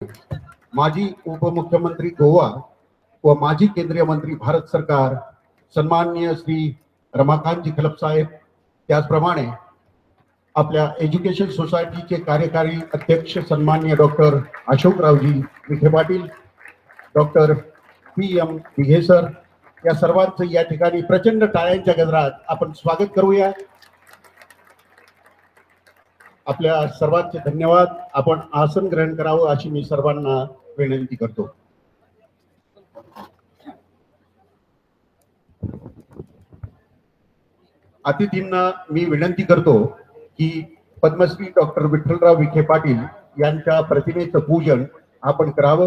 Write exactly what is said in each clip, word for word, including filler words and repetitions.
माजी उपमुख्यमंत्री गोवा व माजी केंद्रीय मंत्री भारत सरकार सन्माननीय श्री रमाकांतजी खलप साहेब, त्याचप्रमाणे आपल्या एज्युकेशन सोसायटीचे कार्यकारी अध्यक्ष सन्माननीय doctor Ashokraoji Vikhe Patil, doctor P M Dighe sir, या सर्वांचं या ठिकाणी प्रचंड टाळ्यांच्या गजरात आपण स्वागत करूया। आपल्या सर्वांचे धन्यवाद। आपण आसन ग्रहण करावं अशी मी सर्वांना विनंती करतो। अतिथींना मी विनंती करतो की पद्मश्री डॉक्टर विठ्ठलराव विखे पाटील यांच्या प्रतिमेचं पूजन आपण करावं।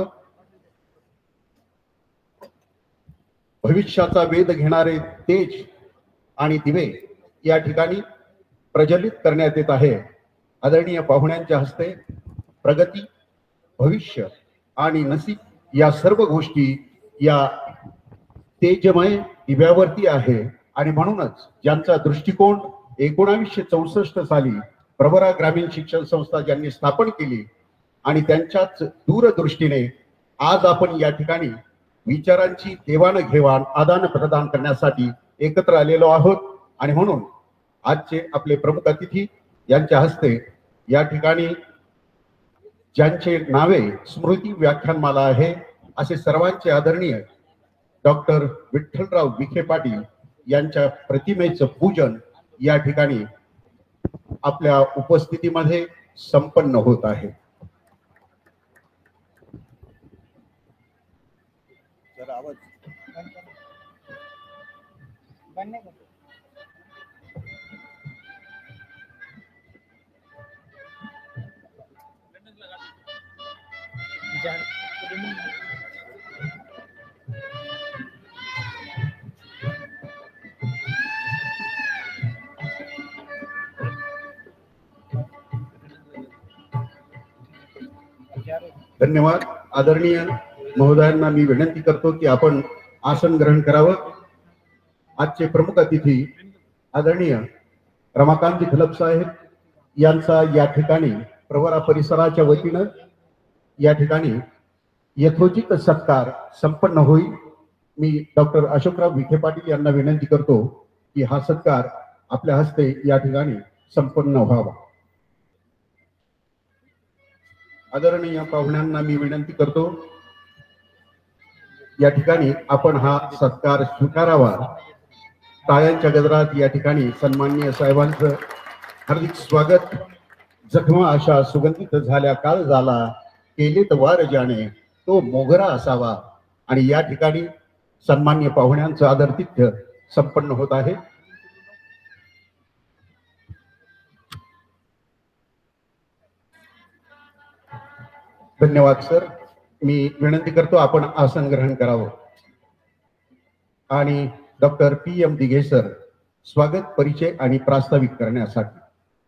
भविष्याचा वेध घेणारे तेज आणि दिवे या ठिकाणी प्रज्वलित करण्यात येत आहे। आदरणीय पाहुण्यांच्या हस्ते प्रगती, भविष्य आणि नसीब या सर्व गोष्टी या तेजमय दिव्यावरती आहे आणि म्हणूनच ज्यांचा दृष्टिकोन एकोणावीसशे चौसष्ट साली प्रवरा ग्रामीण शिक्षण संस्था ज्यांनी स्थापन केली आणि त्यांच्याच दूरदृष्टीने आज आपण या ठिकाणी विचारांची देवाणघेवाण आदान प्रदान करण्यासाठी एकत्र आलेलो आहोत। आणि म्हणून आजचे आपले प्रमुख अतिथी यांच्या हस्ते या ठिकाणी ज्यांचे नावे स्मृती व्याख्यानमाला आहे असे सर्वांचे आदरणीय डॉक्टर विठ्ठलराव विखे पाटील यांच्या प्रतिमेचं पूजन या ठिकाणी आपल्या उपस्थितीमध्ये संपन्न होत आहे। धन्यवाद। आदरणीय महोदयांना मी विनंती करतो की आपण आसन ग्रहण करावं। आजचे प्रमुख अतिथी आदरणीय रमाकांतजी खलप साहेब यांचा या ठिकाणी प्रवरा परिसराच्या वतीनं या ठिकाणी यथोचित सत्कार संपन्न होईल। मी डॉक्टर अशोकराव विखे पाटील यांना विनंती करतो की हा सत्कार आपल्या हस्ते या ठिकाणी संपन्न व्हावा। आदरणीय पाहुण्यांना मी विनंती करतो या ठिकाणी आपण हा सत्कार स्वीकारावा। टाळ्यांच्या गजरात या ठिकाणी सन्माननीय साहेबांचं हार्दिक स्वागत। जखमा अशा सुगंधित झाल्या काळ झाला, केलेत वार जाणे तो मोगरा असावा। आणि या ठिकाणी सन्माननीय पाहुण्यांचं आदरातिथ्य संपन्न होत आहे। धन्यवाद सर। मी विनंती करतो आपण आसन ग्रहण करावं आणि doctor P M Dighe sir स्वागत, परिचय आणि प्रास्ताविक करण्यासाठी।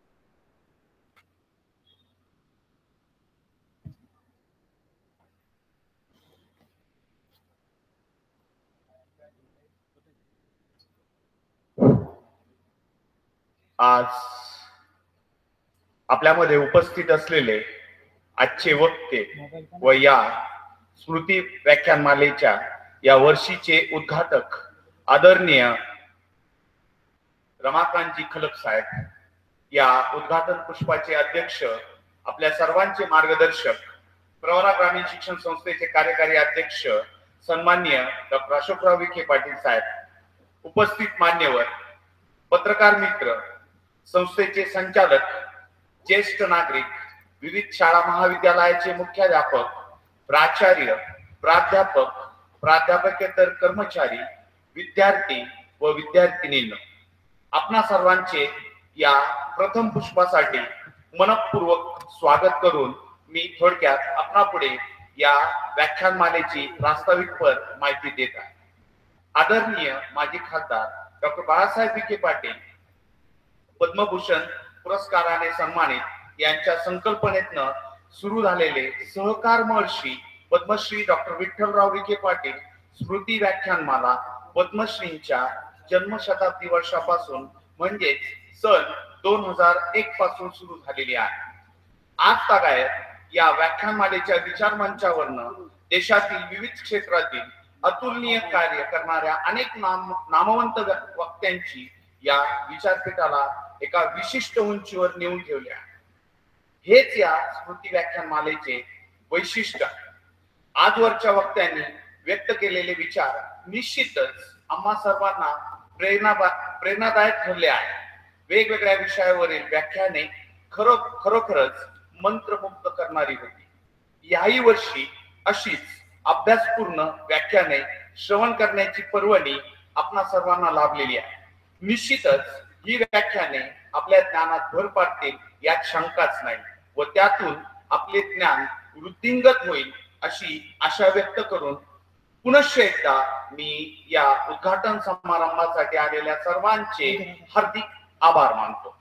आज आपल्यामध्ये उपस्थित असलेले आजचे वक्ते व या स्मृती व्याख्यानमालेच्या या वर्षीचे उद्घाटक आदरणीय रमाकांतजी खलप साहेब, या उद्घाटन पुष्पाचे अध्यक्ष, आपल्या सर्वांचे मार्गदर्शक, प्रवरा ग्रामीण शिक्षण संस्थेचे कार्यकारी अध्यक्ष सन्माननीय डॉक्टर अशोकराव विखे पाटील साहेब, उपस्थित मान्यवर, पत्रकार मित्र, संस्थेचे संचालक, ज्येष्ठ नागरिक, विविध शाळा महाविद्यालयाचे मुख्याध्यापक, प्राचार्य, प्राध्यापक, प्राध्यापकेतर कर्मचारी, विद्यार्थी व विद्यार्थिनींनो, आपणा सर्वांचे या प्रथम पुष्पासाठी मनपूर्वक स्वागत करून मी थोडक्यात आपणापुढे या व्याख्यानमालेची प्रास्ताविकपर माहिती देत आहे। आदरणीय माजी खासदार डॉक्टर बाळासाहेब विखे पाटील पद्मभूषण पुरस्काराने सन्मानित यांच्या संकल्पनेतनं सुरू झालेले सहकार महर्षी पद्मश्री डॉक्टर विठ्ठलराव विखे पाटील स्मृती व्याख्यानमाला पद्मश्रींच्या जन्मशताब्दी वर्षापासून म्हणजेच सन दोन हजार एक पासून सुरू झालेली आहे। आज तागायत या व्याख्यानमालेच्या विचार मंचावरनं देशातील विविध क्षेत्रातील अतुलनीय कार्य करणाऱ्या अनेक नाम नामवंत वक्त्यांची या विचारपीठाला एका विशिष्ट उंचीवर नेऊन ठेवले आहे. हेच या स्मृती व्याख्यानमालेचे वैशिष्ट्य. आजवरच्या वक्त्यांनी व्यक्त केलेले विचार निश्चितच आम्हा सर्वांना प्रेरणा प्रेरणादायक ठरले आहे. वेगवेगळ्या विषयावरील व्याख्याने खरो खरोखरच मंत्रमुग्ध करणारी होती. याही वर्षी अशीच अभ्यासपूर्ण व्याख्याने श्रवण करण्याची पर्वणी आपणा सर्वांना लाभलेली आहे. निश्चितच ही व्याख्याने आपल्या ज्ञानात भर पाडतील यात शंकाच नाही व त्यातून आपले ज्ञान वृद्धिंगत होईल अशी आशा व्यक्त करून पुनश्च एकदा मी या उद्घाटन समारंभासाठी आलेल्या सर्वांचे हार्दिक आभार मानतो.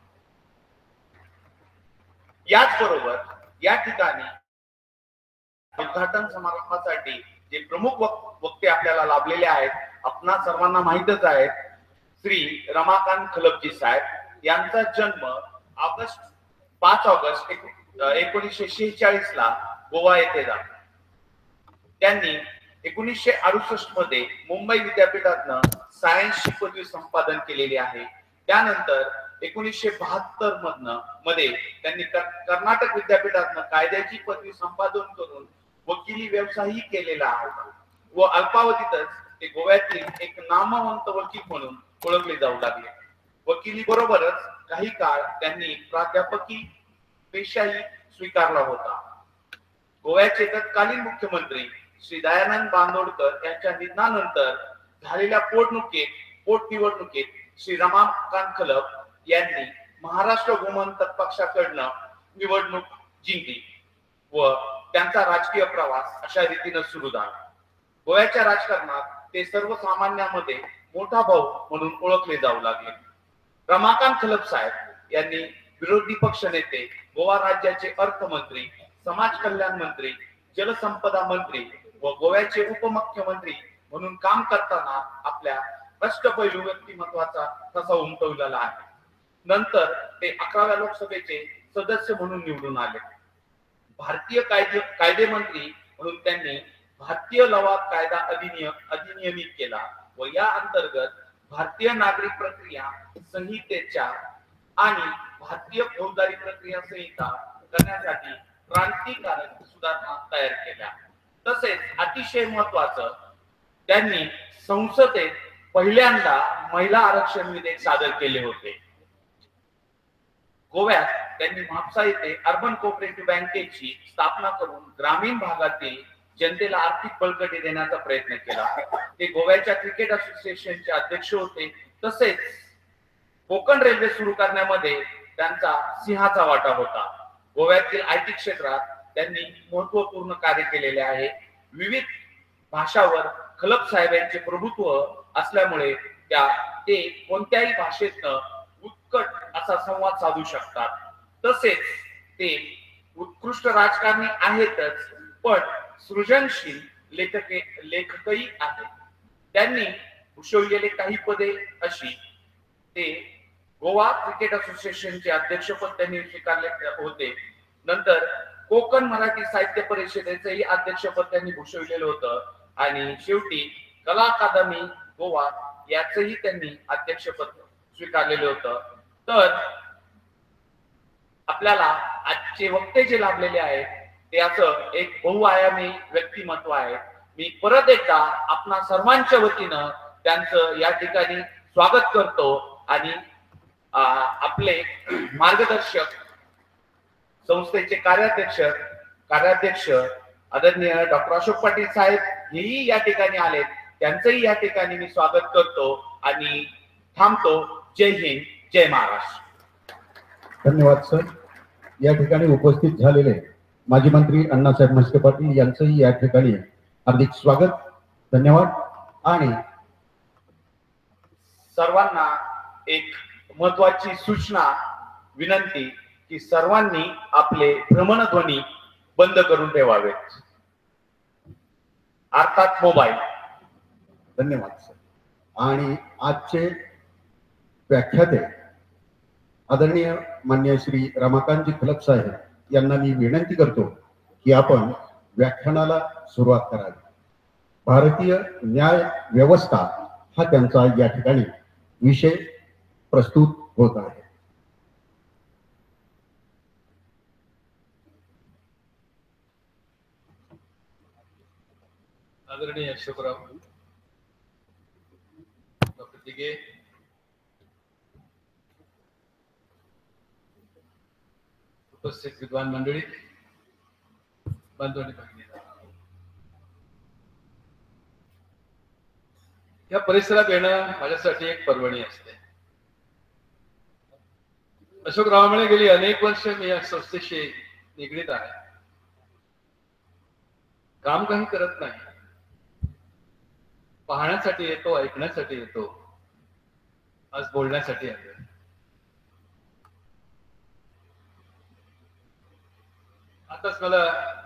याचबरोबर या ठिकाणी उद्घाटन समारंभासाठी जे प्रमुख वक्ते आपल्याला लाभलेले आहेत आपणा सर्वांना माहितच आहेत. श्री रमाकांत खलपजी साहेब यांचा जन्म ऑगस्ट पाच ऑगस्ट एकोणीसशे शेहेचाळीस ला गोवा येथे झाला. त्यांनी एकोणीसशे अडुसष्ट मध्ये मुंबई विद्यापीठातनं सायन्सची पदवी संपादन केलेली आहे. त्यानंतर एकोणीसशे बहात्तर मधनं मध्ये त्यांनी कर्नाटक विद्यापीठातनं कायद्याची पदवी संपादन करून वकिली व्यवसायही केलेला होता व अल्पावधीतच ते गोव्यातील एक नामवंत वकील म्हणून ओळखले जाऊ लागले. वकिली बरोबरच काही काळ त्यांनी प्राध्यापकी पेशाही स्वीकारला होता. गोव्याचे तत्कालीन मुख्यमंत्री श्री दयानंद बांदोडकर यांच्या निधनानंतर झालेल्या पोटनिवडणुकीत पोटनिवडणुकीत श्री रमाकांत खलप यांनी महाराष्ट्र गोमंतक पक्षाकडनं निवडणूक जिंकली व त्यांचा राजकीय प्रवास अशा रीतीने सुरू झाला. गोव्याच्या राजकारणात ते सर्वसामान्यांमध्ये मोठा भाऊ म्हणून ओळखले जाऊ लागले. रमाकांत खलप साहेब यांनी विरोधी पक्ष नेते, गोवा राज्याचे अर्थमंत्री, समाज कल्याण मंत्री, जलसंपदा मंत्री व गोव्याचे उपमुख्यमंत्री म्हणून काम करताना आपल्या अष्टपैलू व्यक्तिमत्वाचा ठसा उमटवलेला आहे. नंतर ते अकराव्या लोकसभेचे सदस्य म्हणून निवडून आले. भारतीय कायदे कायदे मंत्री म्हणून त्यांनी भारतीय लवाद कायदा अधिनियम अधिनियमित केला व या अंतर्गत भारतीय नागरिक प्रक्रिया संहितेच्या आणि भारतीय फौजदारी प्रक्रिया संहिता करण्यासाठी क्रांतिकारक सुधारणा तयार केल्या. तसेच अतिशय महत्वाचं त्यांनी संसदेत पहिल्यांदा महिला आरक्षण विधेयक सादर केले होते. गोव्यात त्यांनी म्हापसा येथे अर्बन कोऑपरेटिव्ह बँकेची स्थापना करून ग्रामीण भागातील जनतेला आर्थिक बळकटी देण्याचा प्रयत्न केला. ते गोव्याच्या क्रिकेट असोसिएशनचे अध्यक्ष होते. तसेच कोकण रेल्वे सुरू करण्यामध्ये त्यांचा सिंहाचा वाटा होता. गोव्यातील आयटी क्षेत्रात त्यांनी महत्वपूर्ण कार्य केलेले आहे. विविध भाषावर खलप साहेब यांचे प्रभुत्व असल्यामुळे त्या ते कोणत्याही भाषेतनं उत्कट असा संवाद साधू शकतात. तसेच ते उत्कृष्ट राजकारणी आहेतच पण सृजनशील लेखक लेखकही आहेत. त्यांनी भूषविलेले काही पदे अशी ते गोवा क्रिकेट असोसिएशनचे अध्यक्षपद त्यांनी स्वीकारले होते. नंतर कोकण मराठी साहित्य परिषदेचेही अध्यक्षपद त्यांनी भूषविलेलं होतं आणि शेवटी कला अकादमी गोवा याचंही त्यांनी अध्यक्षपद स्वीकारलेलं होतं. तर आपल्याला आजचे वक्ते जे लाभलेले आहेत ते असं एक बहुआयामी व्यक्तिमत्व आहे. मी परत एकदा आपणा सर्वांच्या वतीनं त्यांचं या ठिकाणी स्वागत करतो आणि आपले मार्गदर्शक संस्थेचे कार्याध्यक्ष कार्याध्यक्ष आदरणीय डॉक्टर अशोक पाटील साहेब हेही या ठिकाणी आलेत. त्यांचंही या ठिकाणी मी स्वागत करतो आणि थांबतो. जय हिंद, जय महाराष्ट्र. धन्यवाद सर. या ठिकाणी उपस्थित झालेले माजी मंत्री अण्णासाहेब म्हस्के पाटील यांचंही या ठिकाणी हार्दिक स्वागत. धन्यवाद. आणि सर्वांना एक महत्वाची सूचना विनंती की सर्वांनी आपले भ्रमणध्वनी बंद करून ठेवावेत, अर्थात मोबाईल. धन्यवाद सर. आणि आजचे व्याख्याते आदरणीय मान्य श्री रमाकांतजी खलप साहेब यांना मी विनंती करतो की आपण व्याख्यानाला सुरुवात करावी. भारतीय न्याय व्यवस्था हा त्यांचा या ठिकाणी विषय प्रस्तुत होत आहे. आदरणीय अशोकराव, डॉक्टर दिघे, उपस्थित विद्वान मंडळी, बंधू आणि भगिनी, या परिसरात येणं माझ्यासाठी एक पर्वणी असते. अशोकरावामुळे गेली अनेक वर्ष मी या संस्थेशी निगडीत आहे. काम काही करत नाही, पाहण्यासाठी येतो, ऐकण्यासाठी येतो, आज बोलण्यासाठी आलोय. आताच मला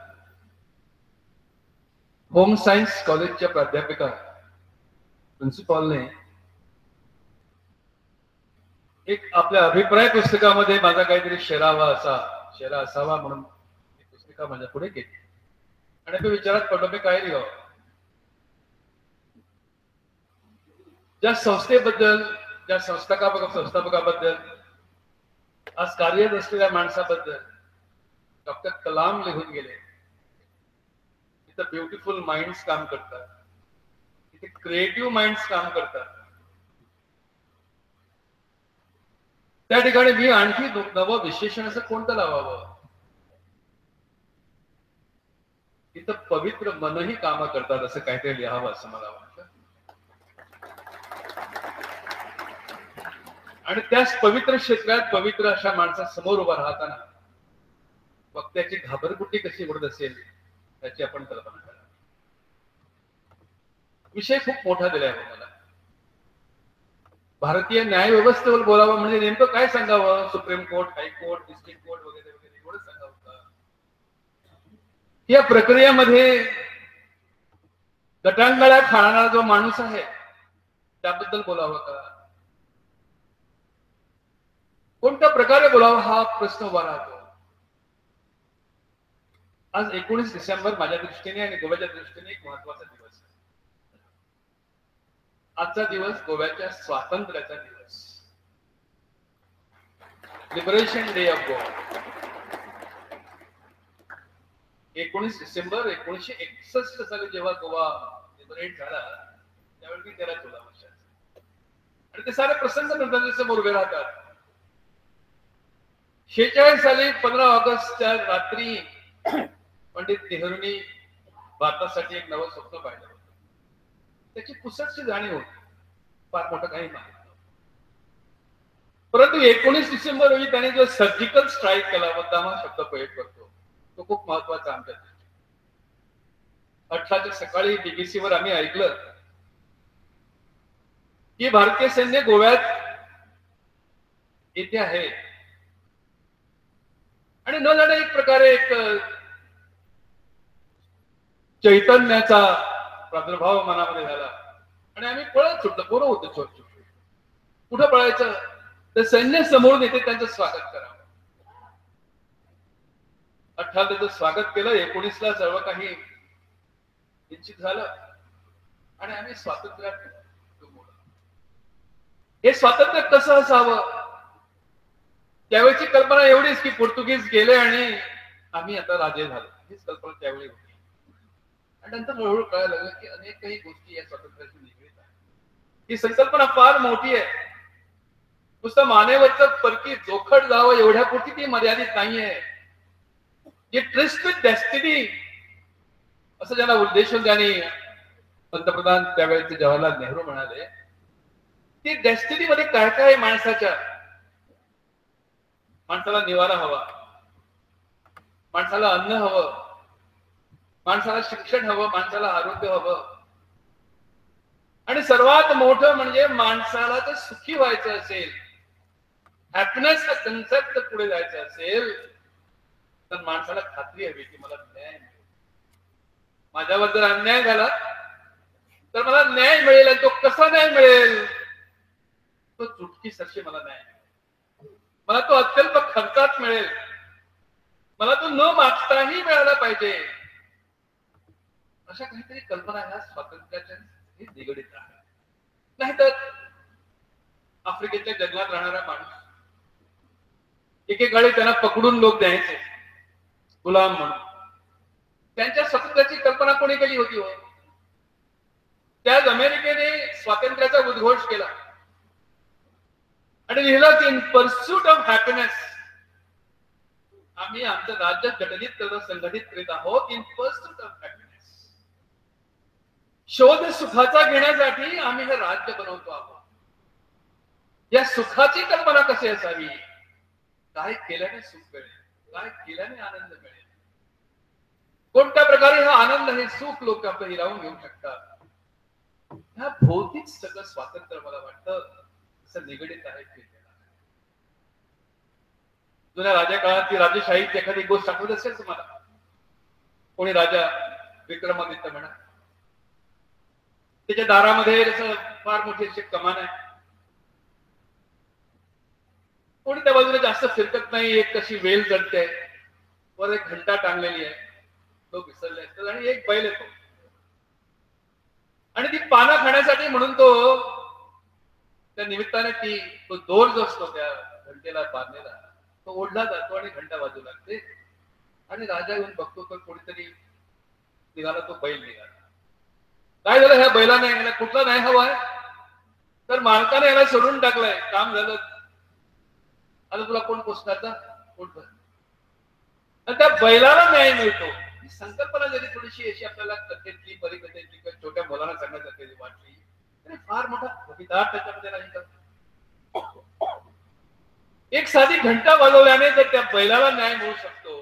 होम सायन्स कॉलेजच्या प्राध्यापिका प्रिन्सिपॉलने एक आपल्या अभिप्राय पुस्तकामध्ये माझा काहीतरी शेरावा असा शेरा असावा म्हणून ती पुस्तिका माझ्या पुढे केली आणि मी विचारात पडलो मी काय लिहावं. ज्या संस्थेबद्दल, ज्या संस्थाका संस्थापकाबद्दल, आज कार्यरत असलेल्या माणसाबद्दल डॉक्टर कलाम लिहून गेले. इथं ब्युटिफुल माइंड्स काम करतात, इथे क्रिएटिव्ह माइंड्स काम करतात. त्या ठिकाणी मी आणखी नवं विशेषण असं कोणतं लावावं. इथं पवित्र मनही काम करतात असं काहीतरी लिहावं असं मला वाटतं. आणि त्याच पवित्र क्षेत्रात पवित्र अशा माणसासमोर उभा राहताना वक्त्याची घाबरगुट्टी कशी उडत असेल त्याची आपण कल्पना करा. विषय खूप मोठा दिलाय आहे मला. भारतीय न्याय व्यवस्थेवर बोलावं म्हणजे नेमकं काय सांगावं. Supreme court, high court, district court वगैरे वगैरे एवढं सांगावं का. या प्रक्रियेमध्ये गटांगळ्या खाणारा जो माणूस आहे त्याबद्दल बोलावं का. कोणत्या प्रकारे बोलावं हा प्रश्न उभा राहतो. आज एकोणीस डिसेंबर माझ्या दृष्टीने आणि गोव्याच्या दृष्टीने एक महत्वाचा दिवस आहे. आजचा दिवस गोव्याच्या स्वातंत्र्याचा दिवस, लिबरेशन डे ऑफ गोवा. एकोणीस डिसेंबर एकोणीसशे एकसष्ट साली जेव्हा गोवा लिबरेट झाला त्यावेळी मी त्याला चौदा वर्षाचा आणि ते सारे प्रसंग नंतर समोर उभे राहतात. शेहेचाळीस साली पंधरा ऑगस्टच्या रात्री पंडित नेहरूंनी भारतासाठी एक नवं स्वप्न पाहिलं होतं. त्याची पुसटची जाणीव होती, फार मोठं काही माहित नव्हतं. परंतु एकोणीस डिसेंबर रोजी त्याने जो सर्जिकल स्ट्राईक केला होता हा शब्द प्रयोग करतो तो खूप महत्वाचा आमच्या दृष्टीने. अठराच्या सकाळी बीबीसीवर आम्ही ऐकलं की भारतीय सैन्य गोव्यात येथे आहे आणि न जाणे एक प्रकारे एक चैतन्याचा प्रादुर्भाव मनामध्ये झाला आणि आम्ही पळत सुटलो. पोरं होतो छोट छोट. कुठं पळायचं तर सैन्य समोरून येते त्यांचं स्वागत करावं. अठरा त्याचं स्वागत केलं. एकोणीसला सर्व काही निश्चित झालं आणि आम्ही स्वातंत्र्यात गमावलं. हे स्वातंत्र्य कसं असावं त्यावेळेची कल्पना एवढीच की पोर्तुगीज गेले आणि आम्ही आता राजे झालो, हीच कल्पना त्यावेळी होती. आणि नंतर हळूहळू कळायला लागलं की अनेक काही गोष्टी या स्वातंत्र्याशी निगडीत आहेत. ही संकल्पना फार मोठी आहे. नुसतं मानेवरचं परकी जोखड जावं एवढ्यापुरती ती मर्यादित नाहीये. ट्रस्ट विथ डेस्टिनी असं ज्यांना उद्देशून त्यांनी पंतप्रधान त्यावेळेचे जवाहरलाल नेहरू म्हणाले की डेस्टिनी मध्ये काय काय माणसाच्या. माणसाला निवारा हवा, माणसाला अन्न हवं, माणसाला शिक्षण हवं, माणसाला आरोग्य हवं आणि सर्वात मोठं म्हणजे माणसाला जर सुखी व्हायचं असेल, हॅपीनेस हा कन्सेप्ट पुढे जायचं असेल तर माणसाला खात्री हवी की मला न्याय मिळेल. माझ्यावर जर अन्याय झाला तर मला न्याय मिळेल आणि तो कसा न्याय मिळेल. तो चुटकीसरशी मला न्याय मिळेल. मला तो अत्यल्प खर्चात मिळेल. मला तो न मागताही मिळाला पाहिजे, अशा काहीतरी कल्पना ह्या स्वातंत्र्याच्या निगडीत आहे. नाहीतर आफ्रिकेच्या जंगलात राहणारा माणूस एकेकाळी त्यांना पकडून लोक द्यायचे गुलाम म्हणून. त्यांच्या स्वातंत्र्याची कल्पना कोणी केली होती हो? त्याच अमेरिकेने स्वातंत्र्याचा उद्घोष केला आणि लिहिलं की इन पर्स्यूट ऑफ हॅपीनेस, आम्ही आमचं राज्य घटनित करून संघटित करीत आहोत. इन पर्स्यूट ऑफ हॅपीनेस, शोध सुखाचा घेण्यासाठी आम्ही हे राज्य बनवतो आहोत. या सुखाची कल्पना कशी असावी? काय केल्याने सुख मिळेल, काय केल्याने आनंद मिळेल, कोणत्या प्रकारे हा आनंद हे सुख लोक आपलं हिरावून घेऊ शकतात. ह्या भौतिक सगळं स्वातंत्र्य मला वाटतं असं निगडीत आहे. जुन्या राजा काळातली राजशाहीची एखादी गोष्ट आठवत असेल तुम्हाला. कोणी राजा विक्रमादित्य म्हणा, त्याच्या दारामध्ये फार मोठी अशी कमान आहे. कोणी त्या बाजूला जास्त फिरकत नाही. एक कशी वेल जडते, वर एक घंटा टांगलेली आहे, लोक विसरले असतात आणि एक बैल येतो आणि ती पानं खाण्यासाठी म्हणून तो त्या निमित्ताने ती तो दोर जो असतो त्या घंटेला बांधलेला तो ओढला जातो आणि घंटा वाजू लागते आणि राजा येऊन बघतो तर कोणीतरी निघाला, तो बैल निघाला. काय झालं ह्या बैलाने? याला कुठला न्याय हवाय? तर मालकाने याला सोडून टाकलंय, काम झालं, आता तुला कोण पोचणार? त्या बैलाला न्याय मिळतो. ही संकल्पना जरी थोडीशी अशी आपल्याला कथेतली परिकथेतली किंवा छोट्या मुलांना सांगण्यासारखी वाटली तरी फार मोठा विधान त्याच्यामध्ये नाही का? एक साधी घंटा वाजवल्याने जर त्या बैलाला न्याय मिळू शकतो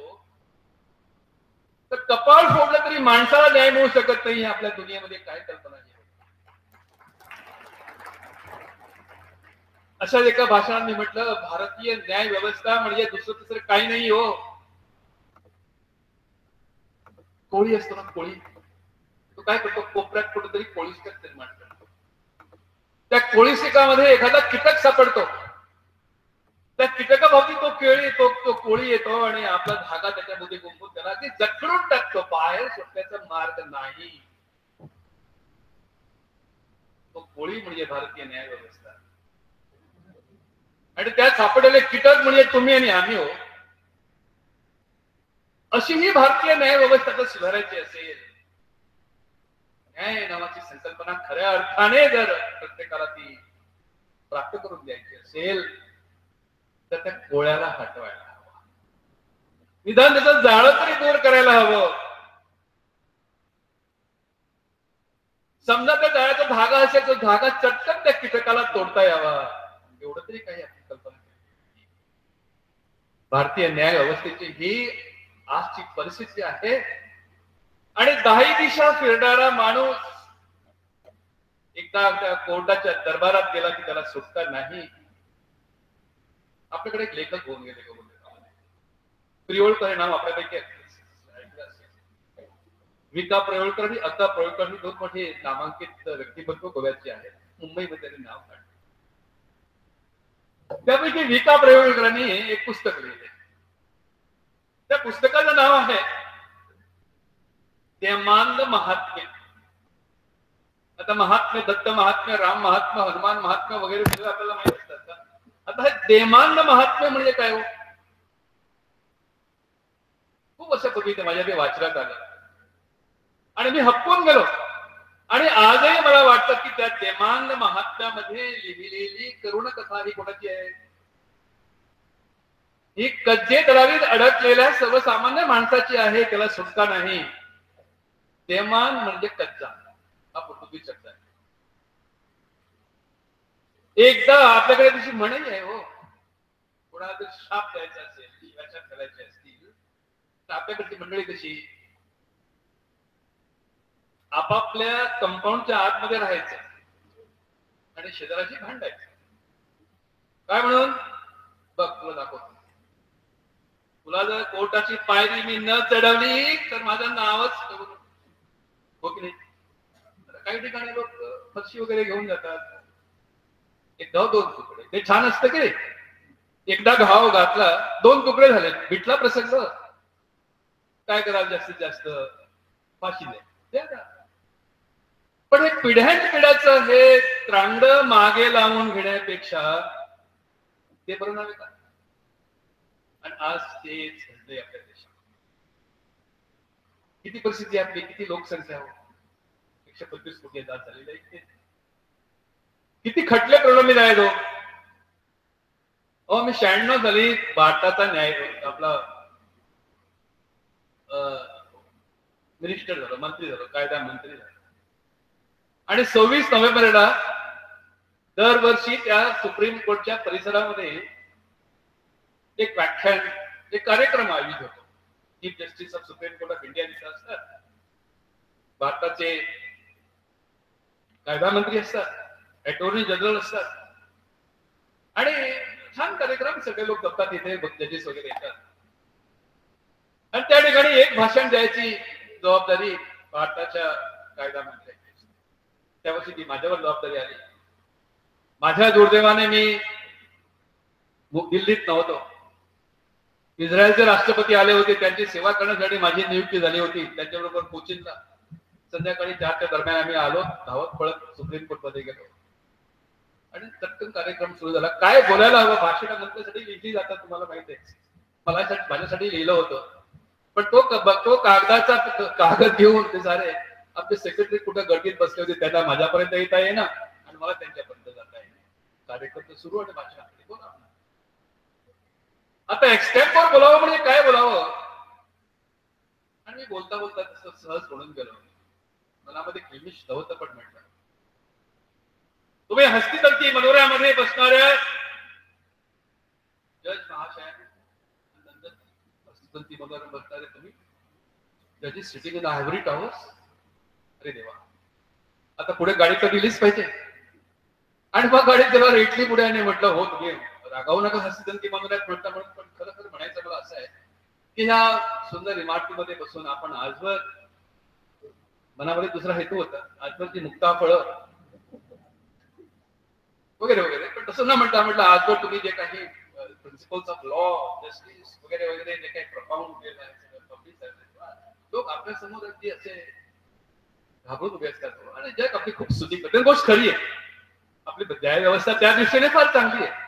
तर कपाळ फोडलं तरी माणसाला न्याय मिळू शकत नाही. आपल्या दुनियेमध्ये काय कल्पना आहे? अशाच एका भाषणात मी म्हटलं, भारतीय न्याय व्यवस्था म्हणजे दुसरं तिसरं काही नाही हो. कोळी असतो ना, कोळी, तो काय करतो? कोपऱ्यात कुठेतरी कोळीस्टक निर्माण करतो. त्या कोळीस्टिकामध्ये एखादा कीटक सापडतो, त्या कीटकाभोवती तो केळी येतो, तो कोळी येतो आणि आपला धागा त्याच्यामध्ये गुंफून त्याला ती जखडून टाकतो. बाहेर सुटण्याचा मार्ग नाही. तो कोळी म्हणजे भारतीय न्याय व्यवस्था आणि त्यात सापडलेले कीटक म्हणजे तुम्ही आणि आम्ही हो. अशी ही भारतीय न्याय व्यवस्था जर सुधारायची असेल, न्याय नावाची संकल्पना खऱ्या अर्थाने जर प्रत्येकाला ती प्राप्त करून द्यायची असेल तर त्या कोळ्याला हटवायला हवं, निदान त्याचं जाळं तरी दूर करायला हवं. समजा त्या जाळ्याचा धागा असेल, तो धागा चटकन त्या कीटकाला तोडता यावा, एवढं तरी काही आपली कल्पना केली. भारतीय न्याय व्यवस्थेची ही आजची परिस्थिती आहे आणि दाही दिशा फिरणारा माणूस एकदा त्या कोर्टाच्या दरबारात गेला की त्याला सुटका नाही. आपल्याकडे एक लेखक होऊन गेले, प्रियोळकर नाव आपल्यापैकी विका प्रयोळकर आणि अक्का प्रयोळकर ही दोन मोठे नामांकित व्यक्तिमत्व गोव्याचे आहेत. मुंबईमध्ये त्यांनी नाव काढले. त्यापैकी विका प्रयोळकरांनी एक पुस्तक लिहिले. त्या पुस्तकाचं नाव आहे देमांद महात्म्य. आता महात्म्य, दत्त महात्म्य, राम महात्म्य, हनुमान महात्म्य वगैरे सगळं आपल्याला माहित असतात. आता हे देमांद महात्म्य म्हणजे काय हो? खूप वर्षापूर्वी ते माझ्या ते वाचनात आलं आणि मी हप्पून गेलो आणि आजही मला वाटतं की त्या देमांद महात्म्यामध्ये लिहिलेली करुण कथा ही कोणाची आहे? ही कज्जे तलावीत अडकलेल्या सर्वसामान्य माणसाची आहे, त्याला सुटका नाही. देमान म्हणजे कच्चा, हा पोर्तुगीज शब्द आहे. एकदा आपल्याकडे तशी म्हणही आहे हो, कोणाला जर शाप द्यायचा असेल, शिवाशाप करायचे असतील तर आपल्याकडची मंडळी कशी आपापल्या कंपाऊंडच्या आतमध्ये राहायचं आणि शेजाराशी भांडायचं. काय म्हणून? बघ तुला दाखवतो, तुला जर कोर्टाची पायरी मी न चढवली तर माझं नावच हो की नाही? काही ठिकाणी लोक फरशी वगैरे घेऊन जातात, एकदा दोन तुकडे, ते छान असतं की एकदा घाव घातला दोन तुकडे झाले, बिटला प्रसंग. काय कराल जास्तीत जास्त फाशी द्या. पण हे पिढ्यान पिढ्याचं हे त्रांड मागे लावून घेण्यापेक्षा ते बरं नव्हे का? आणि आज तेच घडलंय आपल्या देशात. किती परिस्थिती आपली, किती लोकसंख्या हो, एकशे पंचवीस कोटी आज झालेली आहे. किती खटले प्रलंबित आहेत हो. अहो मी शहाण्णव साली भारताचा न्याय आपला मिनिस्टर झालो, मंत्री झालो, कायदा मंत्री झालो. आणि सव्वीस नोव्हेंबरला दरवर्षी त्या सुप्रीम कोर्टच्या परिसरामध्ये एक व्याख्यान, एक कार्यक्रम आयोजित होतो. Chief justice of supreme court of India तिथे असतात, भारताचे कायदा मंत्री असतात, अटॉर्नी जनरल असतात आणि छान कार्यक्रम, सगळे लोक जमतात इथे, जजेस वगैरे येतात. आणि त्या ठिकाणी एक भाषण द्यायची जबाबदारी भारताच्या कायदा मंत्र्यांची. त्यावर्षी ती माझ्यावर जबाबदारी आली. माझ्या दुर्दैवाने मी दिल्लीत नव्हतो. इस्रायलचे राष्ट्रपती आले होते, त्यांची सेवा करण्यासाठी माझी नियुक्ती झाली होती. त्यांच्याबरोबर कोचिनला संध्याकाळी चारच्या दरम्यान आम्ही आलो, धावत पळत सुप्रीम कोर्ट मध्ये गेलो आणि चटकन कार्यक्रम सुरू झाला. काय बोलायला हवं, भाषण मंत्र्यासाठी लिहिली जातात, तुम्हाला माहिती आहे. मला माझ्यासाठी लिहिलं होतं, पण तो तो कागदाचा कागद घेऊन ते सारे आपले सेक्रेटरी कुठे गर्दीत बसले होते, त्यांना माझ्यापर्यंत येता येईना आणि मला त्यांच्यापर्यंत जाता येईना. कार्यक्रम सुरू आणि भाषण बोला. आता एक्स्टॅम्पवर बोलावं म्हणजे काय बोलावं, आणि मी बोलता बोलता तसं सहज म्हणून गेलो. मनामध्ये क्लिमिश नव्हतं, पण म्हटलं तुम्ही हस्तिदंती मनोऱ्यामध्ये बसणाऱ्या जज महाशयांनंतर हस्तिदंती मनोऱ्यामध्ये बसणारे तुम्ही जजेस सिटिंग इन आयव्हरी टॉवर्स. अरे देवा, आता पुढे गाडी तर दिलीच पाहिजे. आणि मग गाडीत जेव्हा रेटली पुढे आणि म्हटलं हो तुम्ही रागावू नका हस्तिदंती मनोऱ्यात म्हटलं म्हणून, पण खरं खरं म्हणायचं मला असं आहे की ह्या सुंदर इमारतीमध्ये बसून आपण आजवर, मनामध्ये दुसरा हेतू होता, आजवरची मुक्ता फळं वगैरे वगैरे, पण तसं न म्हणता म्हटलं आजवर तुम्ही जे काही प्रिन्सिपल्स ऑफ लॉ, जस्टिस वगैरे वगैरे जे काही प्रपाऊंड केलं आहे, लोक आपल्या समोर अगदी असे घाबरून उभे असतात. आणि जग आपली खूप सुधी करते, गोष्ट खरी आहे. आपली न्याय व्यवस्था त्या दृष्टीने फार चांगली आहे.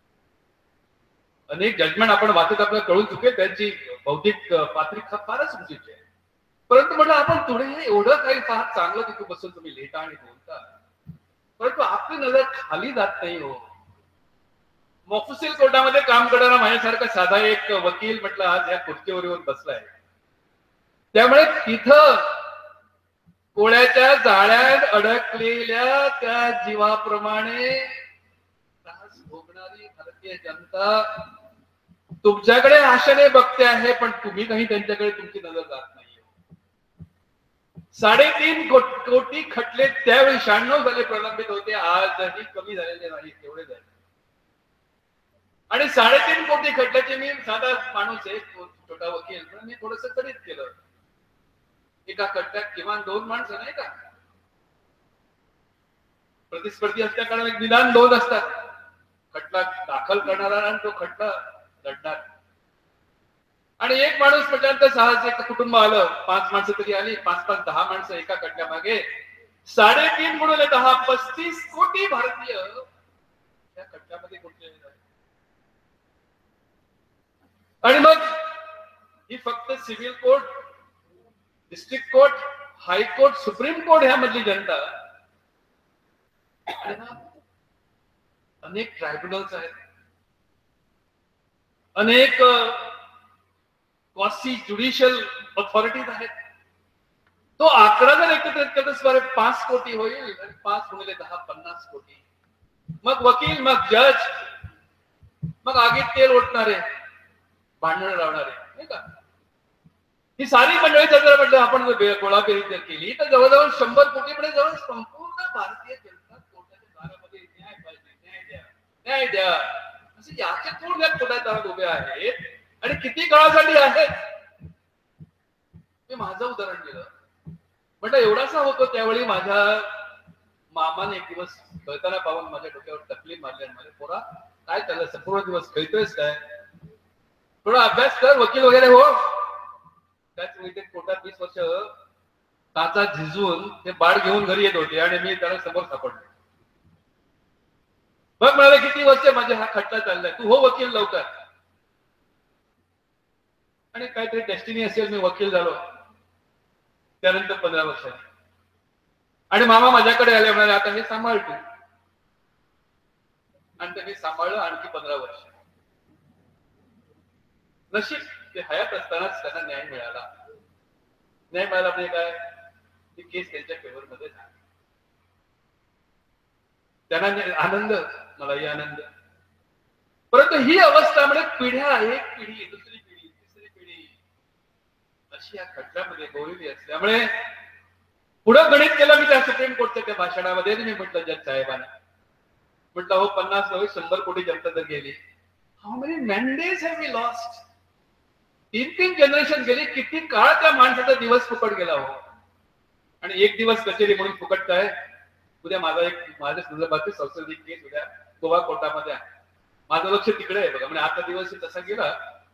अनेक जजमेंट आपण वाचत आपल्याला कळून चुकेल, त्यांची बौद्धिक पात्रिका फारच उंचीची आहे. परंतु म्हटलं आपण थोडे एवढं काही फार चांगलं तिथे बसून तुम्ही लिहिता आणि बोलता, परंतु आपली नजर खाली जात नाही हो. मोफुसिल कोर्टामध्ये काम करणारा माझ्यासारखा साधा एक वकील म्हटलं आज या खुर्चीवर येऊन बसलाय. त्यामुळे तिथं कोळ्याच्या जाळ्यात अडकलेल्या त्या जीवाप्रमाणे त्रास भोगणारी भारतीय जनता तुमच्याकडे आशेने बघते आहे, पण तुम्ही काही त्यांच्याकडे तुमची नजर जात नाही. साडेतीन कोटी खटले त्यावेळी शहाण्णव साली प्रलंबित होते, आजही कमी झालेले नाही, तेवढे झाले. आणि साडेतीन कोटी खटल्याचे, मी साधा माणूस आहे, छोटा वकील, पण मी थोडस तरीच केलं. एका खटल्यात किमान दोन माणसं नाही का, प्रतिस्पर्धी असल्या कारण निदान दोन असतात, खटला दाखल करणारा आणि तो खटला लढणार. आणि एक माणूस म्हटल्यानंतर सहा एक कुटुंब आलं, पाच माणसं तरी आली, पाच पाच दहा माणसं एका खटल्या मागे, साडेतीन गुणिले दहा पस्तीस कोटी भारतीय त्या खटल्यामध्ये गुंतलेले झाले. आणि मग ही फक्त civil court, district court, high court, supreme court ह्यामधली जनता, अनेक ट्रायब्युनल्स आहेत, अनेक क्वासी ज्युडिशियल ऑथॉरिटीज आहेत. तो आकडा जर एकत्रित करत सुमारे पाच कोटी होईल, आणि पाच गुणिले दहा पन्नास कोटी. मग वकील, मग जज, मग आगीत तेल ओतणारे, भांडण लावणारे, नाही का, ही सारी मंडळी जर म्हटलं आपण गोळाबेरी जर केली तर जवळजवळ शंभर कोटीमध्ये जवळ संपूर्ण भारतीय जनता कोर्टाच्या दारामध्ये न्याय पाहिजे, न्याय द्या, न्याय द्या असे याचे कोण या कोर्टाच्या दारात उभे आहेत आणि किती काळासाठी आहेत. मी माझं उदाहरण दिलं, म्हटलं एवढासा होतो त्यावेळी माझ्या मामाने एक दिवस खेळताना पाहून माझ्या डोक्यावर टकली मारली आणि म्हणे, पोरा काय चाललं, संपूर्ण दिवस खेळतोयस काय, थोडा अभ्यास कर, वकील वगैरे हो. त्याच वेळी ते पोटात वीस वर्ष काचा झिजून ते बाळ घेऊन घरी येत होते आणि मी त्याला समोर सापडलो. बघ म्हणाले किती वर्ष माझे हा खटला चाललाय, तू हो वकील लवकर. आणि काहीतरी डेस्टिनी असेल, मी वकील झालो. त्यानंतर पंधरा वर्षांनी आणि मामा माझ्याकडे आले, म्हणाले आता हे सांभाळ तू. आणि ते मी सांभाळलं आणखी पंधरा वर्ष. नशीब ते हयात असतानाच त्यांना न्याय मिळाला. न्याय मिळाला म्हणजे काय, ती केस त्यांच्या फेवर मध्ये झाली. त्यांना आनंद, मलाही आनंद. परंतु ही अवस्था म्हणजे पिढ्या, एक पिढी दुसरी पिढी तिसरी पिढी अशी या खटल्यामध्ये गोळलेली असल्यामुळे पुढं गणित केलं मी त्या सुप्रीम कोर्टच्या त्या भाषणामध्ये. मी म्हटलं जज साहेबांना, म्हटलं हो पन्नास नव्हे शंभर कोटी जनता जर गेली, how many mandates have we lost. तीन तीन जनरेशन गेली, किती काळ त्या माणसाचा दिवस फुकट गेला हो. आणि एक दिवस कचेरी म्हणून फुकट काय, उद्या माझा एक माझ्या संदर्भातील संसदीय केस उद्या गोवा कोर्टामध्ये आहे. माझं लक्ष तिकडे आहे बघा. म्हणजे आता दिवस तसा गेला,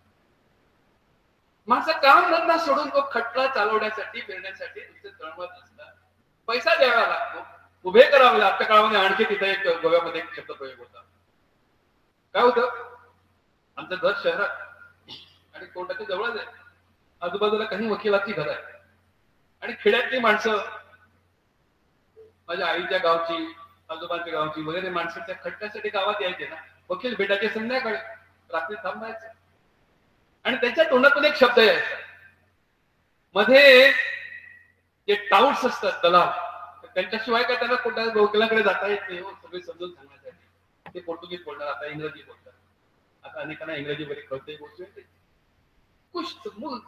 माझं काम धंदा सोडून तो खटला चालवण्यासाठी फिरण्यासाठी तुमचे तळमळ असतात. पैसा द्यावा लागतो, उभे करावे लागतं. आजच्या काळामध्ये आणखी तिथे एक गोव्यामध्ये एक शब्दप्रयोग होता. काय होतं, आमचं घर शहरात आणि कोर्टाच्या जवळच आहे, आजूबाजूला काही वकिलाची घर आहे. आणि खेड्यातली माणसं, माझ्या आईच्या गावची, आजोबांच्या गावची वगैरे माणसं त्या खटल्यासाठी गावात यायचे ना, वकील भेटायचे संध्याकाळी, रात्री थांबायचे. आणि त्यांच्या तोंडातून एक शब्द यायचा, मध्ये जे टाऊट्स असतात दलाल, त्यांच्याशिवाय काय त्यांना कोणत्या वकिलाकडे जाता येत नाही. सगळे समजून सांगण्यासाठी ते पोर्तुगीज बोलणार, आता इंग्रजी बोलतात. आता अनेकांना इंग्रजी मध्ये कळते गोष्ट येते. कुछ मूल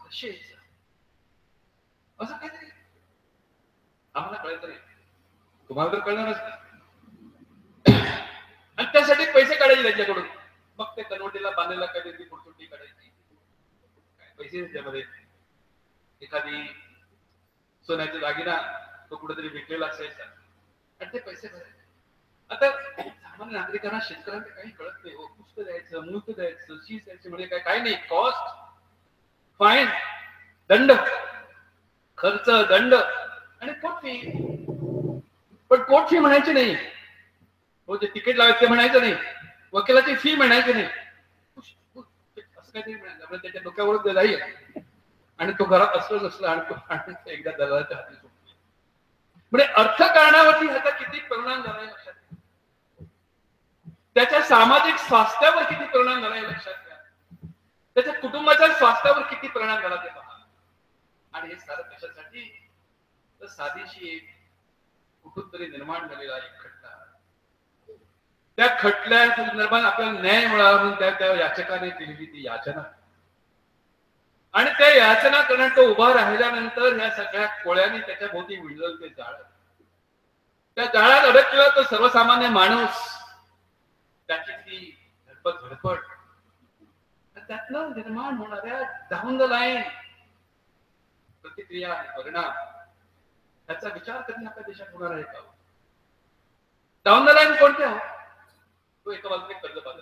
असं काहीतरी आम्हाला कळायचं नाही, तुम्हाला तर कळणारच नाही. आणि त्यासाठी पैसे काढायचे त्यांच्याकडून. मग ते कनवटीला बांधायला काहीतरी पुरतुटी काढायची, पैसे त्यामध्ये एखादी सोन्याचा दागिना तो कुठेतरी विकलेला असायचा आणि ते पैसे भरायचे. आता सामान्य नागरिकांना, शेतकऱ्यांना काही कळत नाही हो. पुष्ट द्यायचं, मूर्त द्यायचं, शीस द्यायची म्हणजे काय काय नाही. कॉस्ट, फाईन, दंड, खर्च, दंड आणि कोर्ट फी. पण कोर्ट फी म्हणायची नाही हो, जे तिकीट लावायचं ते म्हणायचं नाही, वकिलाची फी म्हणायची नाही, असं काहीतरी म्हणायचं. त्याच्या डोक्यावर जाईल आणि तो घरात असलं नसलं आणि तो एकदा दलालाच्या हाती सुटतो. म्हणजे अर्थकारणावरती ह्याचा किती परिणाम झाला लक्षात घ्या. त्याच्या सामाजिक स्वास्थ्यावर किती परिणाम झाला लक्षात घ्या. त्याच्या कुटुंबाच्या स्वास्थ्यावर किती परिणाम झाला ते पहा. आणि हे सारं कशासाठी, तर साधीशी एक कुठून तरी निर्माण झालेला एक खटला, त्या खटल्या संदर्भात आपल्याला न्याय मिळावा म्हणून त्या त्या याचकाने केलेली ती याचना. आणि त्या याचना करण्यात तो उभा राहिल्यानंतर या सगळ्या कोळ्यांनी त्याच्या भोवती विणलं ते जाळ. त्या जाळ्यात अडकलेला तो सर्वसामान्य माणूस, त्याची ती धडपड धडपड, त्यातनं निर्माण होणाऱ्या डाऊन द लाईन प्रतिक्रिया आणि परिणाम, त्याचा विचार कधी आपल्या देशात होणार आहे का? डाऊन द लाईन कोणत्या? तो एका बाजूने कर्जबाजारी,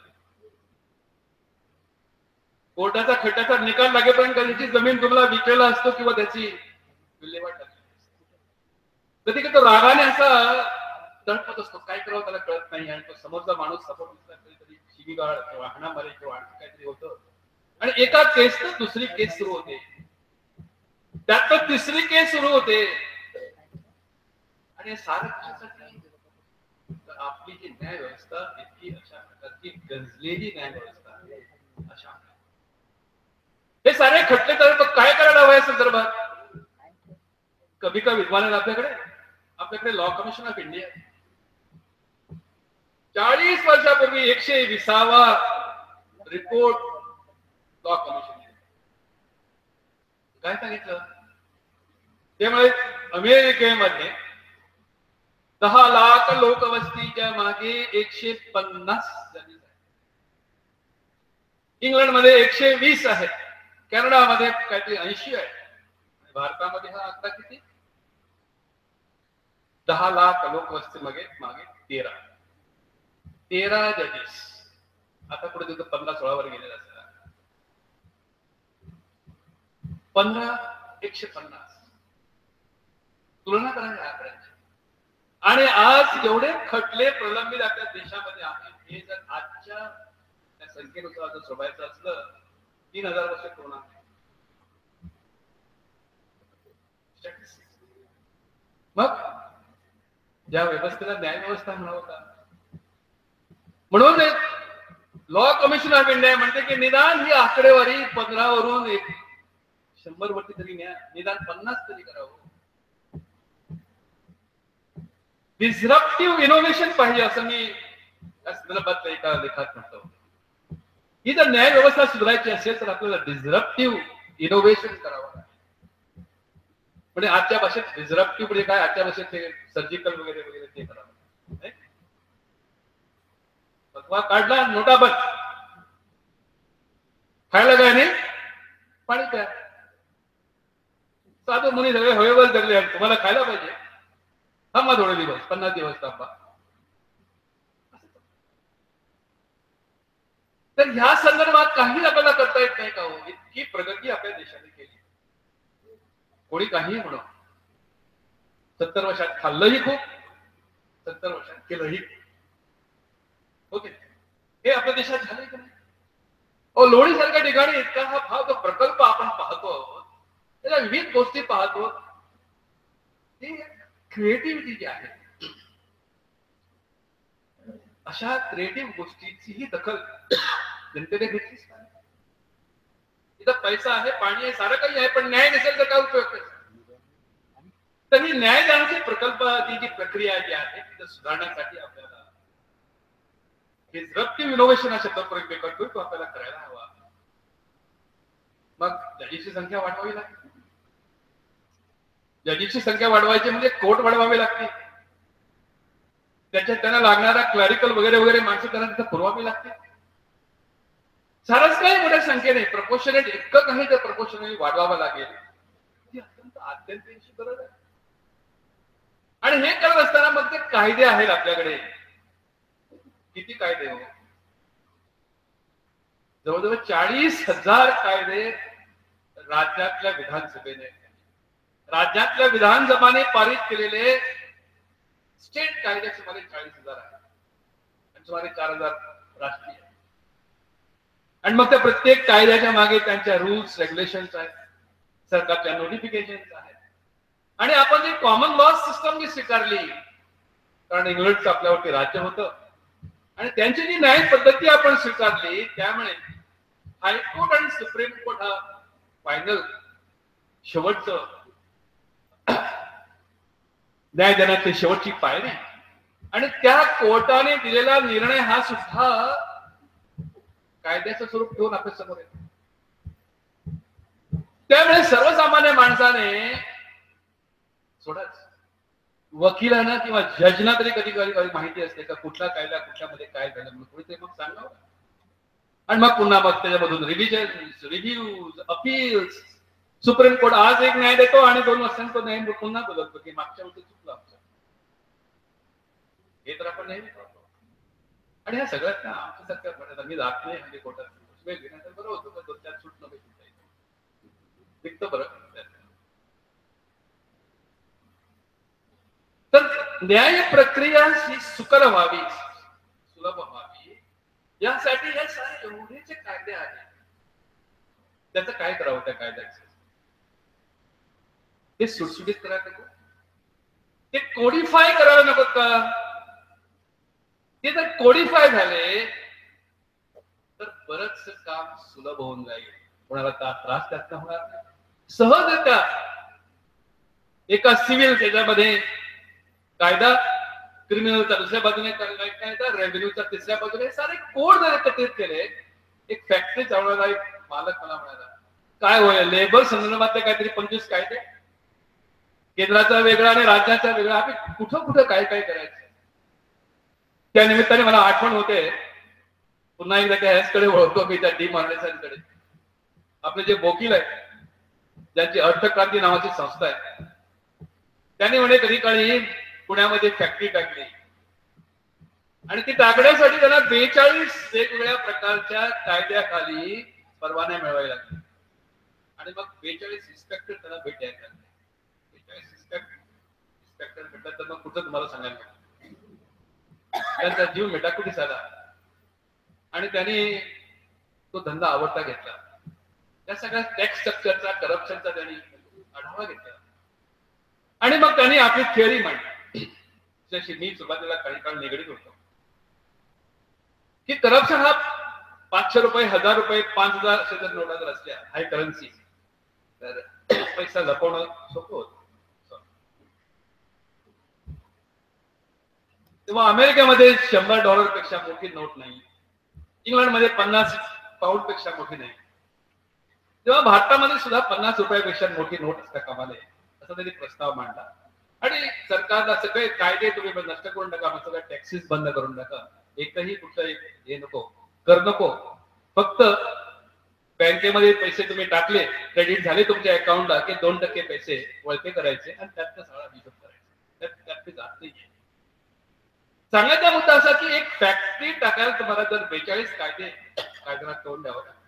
कोर्टाचा खटल्याचा निकाल लागेपर्यंत त्याची जमीन तुम्हाला विकलेला असतो किंवा त्याची विल्हेवाट लागली असते. कधी तो रागाने असा तडपत असतो, काय करावं त्याला कळत नाही. आणि तो समोरचा माणूस सपोर्ट कधीतरी शिवीगाळ किंवा हाणामारी किंवा आणखी काहीतरी होतं. आणि एका केस तर दुसरी केस सुरू होते, त्यात तर तिसरी केस सुरू होते. आणि सारं कशासाठी, आपली जी न्याय व्यवस्था इतकी अशा प्रकारची गंजलेली न्याय व्यवस्था आहे. अशा हे सारे खटले तर काय करायला हवं या संदर्भात? कभी का विद्वान आपल्याकडे आपल्याकडे लॉ कमिशन ऑफ इंडिया चाळीस वर्षापूर्वी एकशे विसावा रिपोर्ट लॉ कमिशन काय सांगितलं? त्यामुळे अमेरिकेमध्ये दहा लाख लोकवस्तीच्या मागे एकशे पन्नास जणी आहेत. इंग्लंडमध्ये एकशे वीस आहेत, कॅनडामध्ये काहीतरी ऐंशी आहे. भारतामध्ये हा आकडा किती? दहा लाख लोकवस्ती मागे मागे तेरा तेरा जजेस. आता पुढे तिथं पंधरा सोळावर गेलेला असतात. पंधरा एकशे पन्नास. तुलना करा या आकड्यांची. आणि आज जेवढे खटले प्रलंबित आपल्या देशामध्ये आहेत हे जर आजच्या त्या संख्येनुसार जर सोडायचं असलं तीन हजार वर्ष पूर्ण. मग ज्या व्यवस्थेला न्याय व्यवस्था म्हणावं का? म्हणून लॉ कमिशन ऑफ इंडिया म्हणते की निदान ही आकडेवारी पंधरा वरून एक शंभर वरती तरी न्या, निदान पन्नास तरी करावं. डिस्रप्टिव्ह इनोव्हेशन पाहिजे असं मी या संदर्भात एका लेखात म्हणतो. ही जर न्याय व्यवस्था सुधारायची असेल तर आपल्याला डिस्रप्टिव्ह इनोव्हेशन करावं लागेल. म्हणजे आजच्या भाषेत डिस्रप्टिव्ह म्हणजे काय, आजच्या भाषेत ते सर्जिकल वगैरे वगैरे ते करावं. फतवा काढला, नोटा बंद, खायला काय नाही, पाणी प्या. साधं मुनी सगळे हवेवर जगले, तुम्हाला खायला पाहिजे, थांबा थोडे दिवस, पन्नास दिवस थांबा. तर ह्या संदर्भात काही आपल्याला करता येत नाही का हो? इतकी प्रगती आपल्या देशाने केली. कोणी काही म्हणून सत्तर वर्षात खाल्लंही खूप, सत्तर वर्षात केलंही ओके. हे आपल्या देशात झालंय का नाही? लोणी सारख्या ठिकाणी इतका हा भाव जो प्रकल्प आपण पाहतो, त्याला विविध गोष्टी पाहतो, ती क्रिएटिव्हिटी जी आहे, अशा क्रिएटिव्ह गोष्टीचीही दखल जनतेने घेतलीच नाही. इथं पैसा आहे, पाणी आहे, सारं काही आहे, पण न्याय नसेल तर काय उपयोग? तरी न्याय देण्याची प्रकल्प जी प्रक्रिया जी आहे तिथं सुधारण्यासाठी आपल्याला डिस्रप्टिव्ह इनोव्हेशन हा शब्द प्रयोग करतोय, तो आपल्याला करायला हवा. मग जजीची संख्या वाढवावी लागते. जजीची संख्या वाढवायची म्हणजे कोर्ट वाढवावे लागते. त्याच्यात त्यांना लागणारा क्लॅरिकल वगैरे वगैरे माणसं त्यांना तिथं पुरवावी लागते. सारच काही मोठ्या संख्येने प्रपोर्शनेट इतकं काही तर प्रपोर्शनेट वाढवावं लागेल. ती अत्यंत आत्यंतिक गरज आहे. आणि हे करत असताना मग ते कायदे आहेत आपल्याकडे. किती कायदे हो? जवळजवळ चाळीस हजार कायदे राज्यातल्या विधानसभेने, राज्यातल्या विधानसभाने पारित केलेले स्टेट कायदे सुमारे चाळीस हजार आहेत आणि सुमारे चार हजार राष्ट्रीय. आणि मग त्या प्रत्येक कायद्याच्या मागे त्यांच्या रूल्स रेग्युलेशन्स आहेत, सरकारच्या नोटिफिकेशन्स आहेत. आणि आपण जी कॉमन लॉ सिस्टम जी स्वीकारली, कारण इंग्लंडचं आपल्यावरती राज्य होतं, आणि त्यांची जी न्याय पद्धती आपण स्वीकारली, त्यामुळे हायकोर्ट आणि सुप्रीम कोर्ट हा फायनल शेवटचं न्याय देण्याची शेवटची पायरी. आणि त्या कोर्टाने दिलेला निर्णय हा सुद्धा कायद्याचं स्वरूप घेऊन आपल्या समोर येतो. त्यामुळे सर्वसामान्य माणसाने सोडाच, वकिलांना किंवा जजना तरी कधी कधी माहिती असते का कुठला कायदा कुठल्यामध्ये काय झालं म्हणून थोडी मग सांगावं. आणि मग पुन्हा मग त्याच्यामधून revision, reviews, appeals, supreme court आज एक न्याय देतो आणि दोन वर्षांनी तो न्याय पुन्हा बदलतो की मागच्या वर्षी चुकलं आमचं. हे तर आपण नेहमी करतो. आणि ह्या सगळ्यात ना आमच्या सरकार म्हणत आम्ही जात नाही म्हणजे कोर्टात वेळ घेण्याचं बरं होतं, पण दोन चार सूट नको निघतं बरं. तर न्याय प्रक्रिया ही सुकर व्हावी, सुलभ व्हावी, यासाठी हे सारे एवढे जे कायदे आहेत त्याचं काय करावं? त्या कायद्याचं ते सुटसुटीत करायला नको, ते कोडिफाय करायला नको का? ते जर कोडिफाय झाले तर बरंच काम सुलभ होऊन जाईल, कोणाला त्रास त्यातनं होणार नाही. सहजरित्या एका सिव्हिल त्याच्यामध्ये कायदा, क्रिमिनलचा दुसऱ्या बाजूने कायदा, रेव्हेन्यूचा तिसऱ्या बाजूने, सारे कोड जर एकत्रित केले. एक फॅक्टरी चालवणारा एक मालक मला म्हणाला, काय होईल लेबर संदर्भातले काहीतरी पंचवीस कायदे, केंद्राचा वेगळा आणि राज्याचा वेगळा, आम्ही कुठं कुठं काय काय करायचं. त्या निमित्ताने मला आठवण होते, पुन्हा एकदा त्या ह्याचकडे वळतो मी, त्या डी मार्लेसनकडे. आपले जे वकील आहेत, ज्यांची अर्थक्रांती नावाची संस्था आहे, त्यांनी म्हणे कधी काळी पुण्यामध्ये फॅक्टरी टाकली आणि ती टाकण्यासाठी त्यांना बेचाळीस वेगवेगळ्या प्रकारच्या कायद्याखाली परवाने मिळवावे लागले. आणि मग बेचाळीस इन्स्पेक्टर त्यांना भेट द्यायला लागले. बेचाळीस इन्स्पेक्टर भेटला तर मग कुठं तुम्हाला सांगायला त्यांचा जीव मेटाकुटीस आला आणि त्यांनी तो धंदा आवडता घेतला. त्या सगळ्या टॅक्स स्ट्रक्चरचा, करप्शनचा त्यांनी आढावा घेतला आणि मग त्यांनी आपली थिअरी मांडली, ज्याशी मी सुरुवातीला काही काळ निगडीत होतो, की करप्शन हा पाचशे रुपये, हजार रुपये, पाच हजार असे जर नोटा जर असल्या हाय करन्सी, तर पैसा लपवणं सोपं होतं. तेव्हा अमेरिकेमध्ये शंभर डॉलर पेक्षा मोठी नोट नाही, इंग्लंडमध्ये पन्नास पाऊंड पेक्षा मोठी नाही, तेव्हा भारतामध्ये सुद्धा पन्नास रुपयापेक्षा मोठी नोट असता कामा नये असा त्यांनी प्रस्ताव मांडला. आणि सरकारला सगळे कायदे तुम्ही नष्ट करून टाका, मग सगळ्या टॅक्सीस बंद करून टाका, एकही कुठलं एक हे नको, कर नको, फक्त बँकेमध्ये पैसे तुम्ही टाकले, क्रेडिट झाले तुमच्या अकाउंटला की दोन टक्के पैसे वळते करायचे आणि त्यात सगळा हिशोब करायचा, त्यात ते जात नाही. सांगायचा मुद्दा असा की एक फॅक्टरी टाकायला तुम्हाला जर बेचाळीस कायदे कायद्यात करून द्यावं लागतं.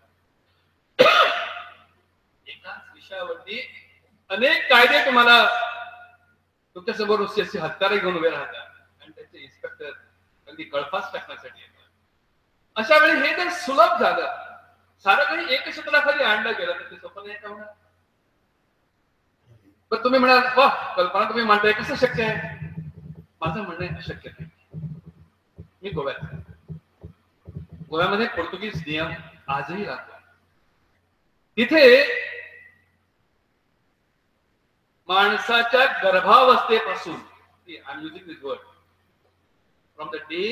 एकाच विषयावरती अनेक कायदे तुम्हाला तुमच्या समोर हत्यारे घेऊन उभे राहतात आणि त्याचे इन्स्पेक्टर अगदी कळफास टाकण्यासाठी येतात. अशा वेळी हे जर सुलभ झालं, सारं काही एक क्षेत्राखाली आणलं गेलं तर ते सोपं नाही का होणार. पण तुम्ही म्हणाल वा कल्पना तुम्ही मांडताय, कसं शक्य आहे? माझं म्हणणं आहे अशक्य नाही. मी गोव्यात गोव्यामध्ये पोर्तुगीज नियम आजही लागतो. तिथे माणसाच्या गर्भावस्थेपासून, I am using this word, from the day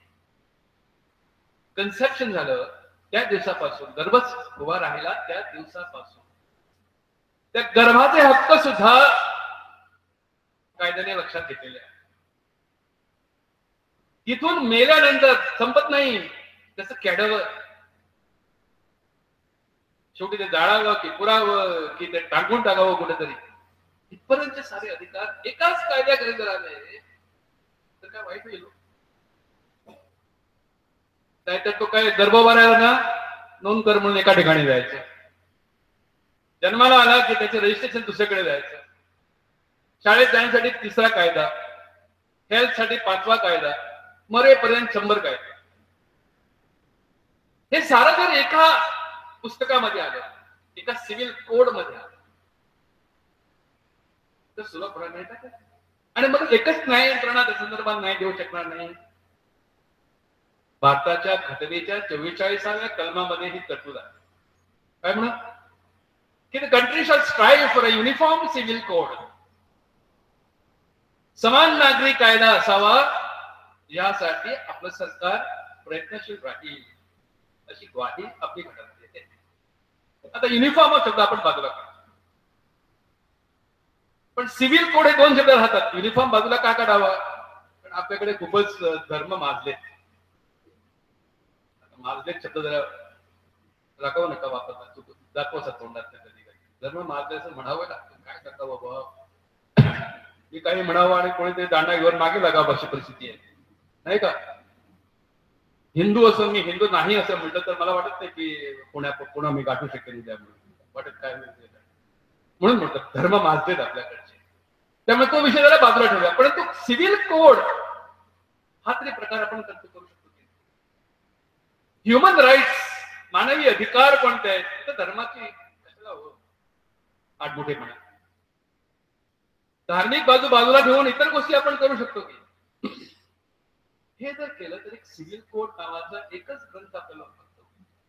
conception झालं त्या दिवसापासून, गर्भच उभा राहिला त्या दिवसापासून त्या गर्भाचे हक्क सुद्धा कायद्याने लक्षात घेतलेले आहे. तिथून मेल्यानंतर संपत नाही त्याचं कॅडवर, शेवटी ते जाळावं की पुरावं की ते टाकून टाकावं कुठेतरी, इथपर्यंतचे सारे अधिकार एकाच कायद्याकडे जर आले तर काय वाईट होईल? नाहीतर तो काय गर्भवाराला ना नोंद कर म्हणून एका ठिकाणी जायचं, जन्माला आला की त्याचे रजिस्ट्रेशन दुसरीकडे जायचं, शाळेत जाण्यासाठी तिसरा कायदा, हेल्थ साठी पाचवा कायदा, मरेपर्यंत शंभर कायदा. हे सारं जर एका पुस्तकामध्ये आलं, एका सिव्हिल कोड मध्ये आलं तर सुलभ होणार नाही का? आणि मग एकच न्याय यंत्रणा त्या संदर्भात न्याय देऊ शकणार नाही. भारताच्या घटनेच्या चव्वेचाळीसाव्या कलमामध्ये ही तरतूद आहे. काय म्हणून की the country shall strive for a uniform civil code, समान नागरी कायदा असावा यासाठी आपलं सरकार प्रयत्नशील राहील अशी ग्वाही आपली घटना देते. आता युनिफॉर्म शब्द आपण बाजूला काढतो, पण सिव्हिल कोड हे दोन शब्द राहतात. युनिफॉर्म बाजूला का काढावा? पण आपल्याकडे खूपच धर्म माजले, माजले शब्द जरा राखव नका वापरता, दाखवसा तोंडात कधी कधी धर्म माजले असं म्हणावं लागतं. काय करता बाबा, मी काही म्हणावं आणि कोणीतरी दांडा घेऊन मागे लागावं अशी परिस्थिती आहे, नाही का? हिंदू असून मी हिंदू नाही असं म्हटलं तर मला वाटत नाही की पुण्या पुन्हा मी गाठू शकेन उद्या, म्हणून वाटत काय म्हणून म्हणतात धर्म माजलेत आपल्याकडचे. त्यामुळे तो विषय जरा बाजूला ठेवूया. परंतु सिव्हिल कोड हा तरी प्रकार आपण करू शकतो. ह्युमन राईट्स, मानवी अधिकार कोणते आहेत, तर धर्माची कशाला हो आठमोठेपणा. धार्मिक बाजू बाजूला ठेवून इतर गोष्टी आपण करू शकतो की. हे जर केलं तर एक सिव्हिल कोड नावाचा एकच ग्रंथ आपल्याला लागतो.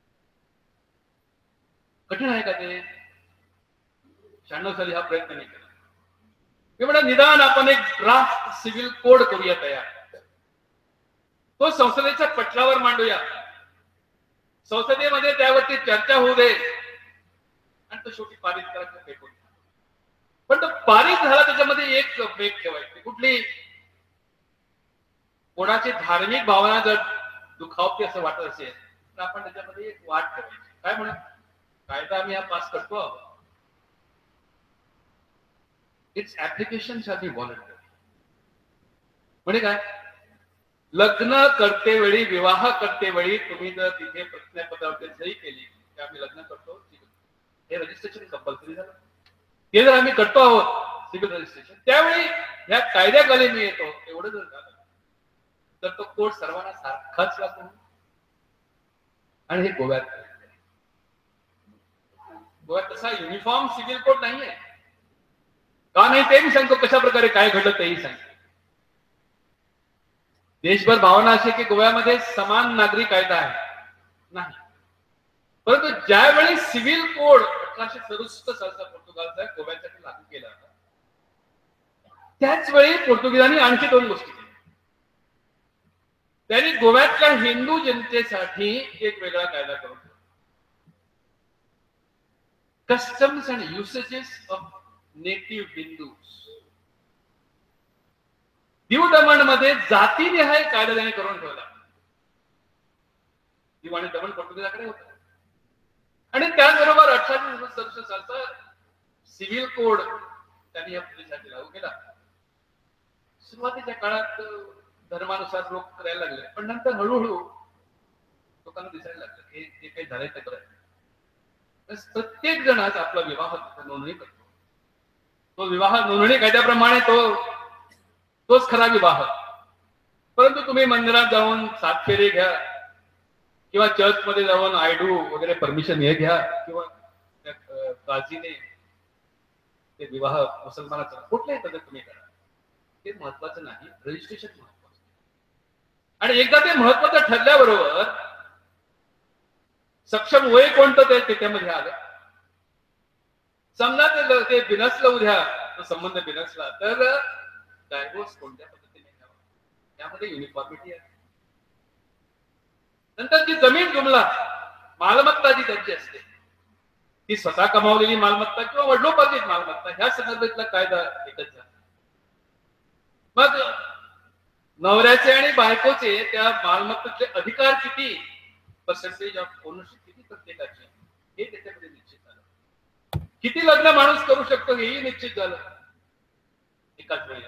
कठीण आहे का ते? शहाण्णव साली हा प्रयत्न नाही केला. मी म्हणा निदान आपण एक ड्राफ्ट सिव्हिल कोड करूया तयार, तो संसदेच्या पटलावर मांडूया, संसदेमध्ये त्यावरती चर्चा होऊ दे आणि तो शेवटी पारित करायचं फेकून. पण तो पारित झाला त्याच्यामध्ये एक वेग ठेवायची, कुठली? कोणाची धार्मिक भावना जर दुखावती असं वाटत असेल तर आपण त्याच्यामध्ये एक वाट ठेवायची. काय म्हणून? कायदा आम्ही हा पास करतो आहोत, its application shall be voluntary. म्हणजे काय? लग्न करते वेळी, विवाह करते वेळी तुम्ही जर तिथे प्रतिज्ञापत्रावरती सही केली की आम्ही लग्न करतो, हे रजिस्ट्रेशन कंपल्सरी झालं. ते जर आम्ही करतो आहोत सिव्हिल रजिस्ट्रेशन, त्यावेळी ह्या कायद्याखाली मी येतो एवढं जर झालं तर तो कोड सर्वांना सारखाच लागतो. आणि हे गोव्यात गोव्यात तसा युनिफॉर्म सिव्हिल कोड नाहीये. का नाही ते मी सांगतो, कशा प्रकारे काय घडलं तेही सांगतो. देशभर भावना अशी की गोव्यामध्ये समान नागरी कायदा आहे, नाही. परंतु ज्यावेळी सिव्हिल कोड अठराशे सदुसष्ट सालचा पोर्तुगालचा गोव्यासाठी लागू केला त्याच वेळी पोर्तुगीजांनी आणखी दोन गोष्टी केल्या. त्यांनी गोव्यातल्या हिंदू जनतेसाठी एक वेगळा कायदा करून ठेवला. Customs and usages of native Hindus. Diu Daman मध्ये जातीनिहाय कायदा त्याने करून ठेवला. दीव आणि दमण पोर्तुगीजाकडे होता. आणि त्याचबरोबर अठराशे सदुसष्ट सालचा सिव्हिल कोड त्यांनी या प्रदेशासाठी लागू केला. सुरुवातीच्या काळात धर्मानुसार लोक करायला लागले, पण नंतर हळूहळू लोकांना दिसायला लागलं की हे काही झालंय ते बरं. प्रत्येक जण आज आपला विवाह नोंदणी करतो. तो विवाह नोंदणी कायद्याप्रमाणे तो तोच खरा विवाह. परंतु तुम्ही मंदिरात जाऊन सात फेरे घ्या किंवा चर्च मध्ये जाऊन आयडू वगैरे परमिशन हे घ्या किंवा काजीने ते विवाह मुसलमानाचा कुठल्याही पद्धत तुम्ही करा, ते महत्वाचं नाही. रजिस्ट्रेशन महत्वाचं. आणि एकदा ते महत्वाचं ठरल्याबरोबर सक्षम वय कोणतं ते त्याच्यामध्ये आलं. समजा ते ते बिनसलं, उद्या तो संबंध बिनसला तर डायव्होर्स कोणत्या पद्धतीने घ्यावा त्यामध्ये युनिफॉर्मिटी आहे. नंतर जी जमीन जुमला मालमत्ता जी त्यांची असते ती स्वतः कमावलेली मालमत्ता किंवा वडिलोपार्जित मालमत्ता ह्या संदर्भातला कायदा एकच झाला. मग नवऱ्याचे आणि बायकोचे त्या मालमत्तेचे अधिकार किती, पर्सेंटेज ऑफ ओनरशिप किती प्रत्येकाचे, हे त्याच्यामध्ये निश्चित झालं. किती लग्न माणूस करू शकतो हेही निश्चित झालं एकाच वेळी.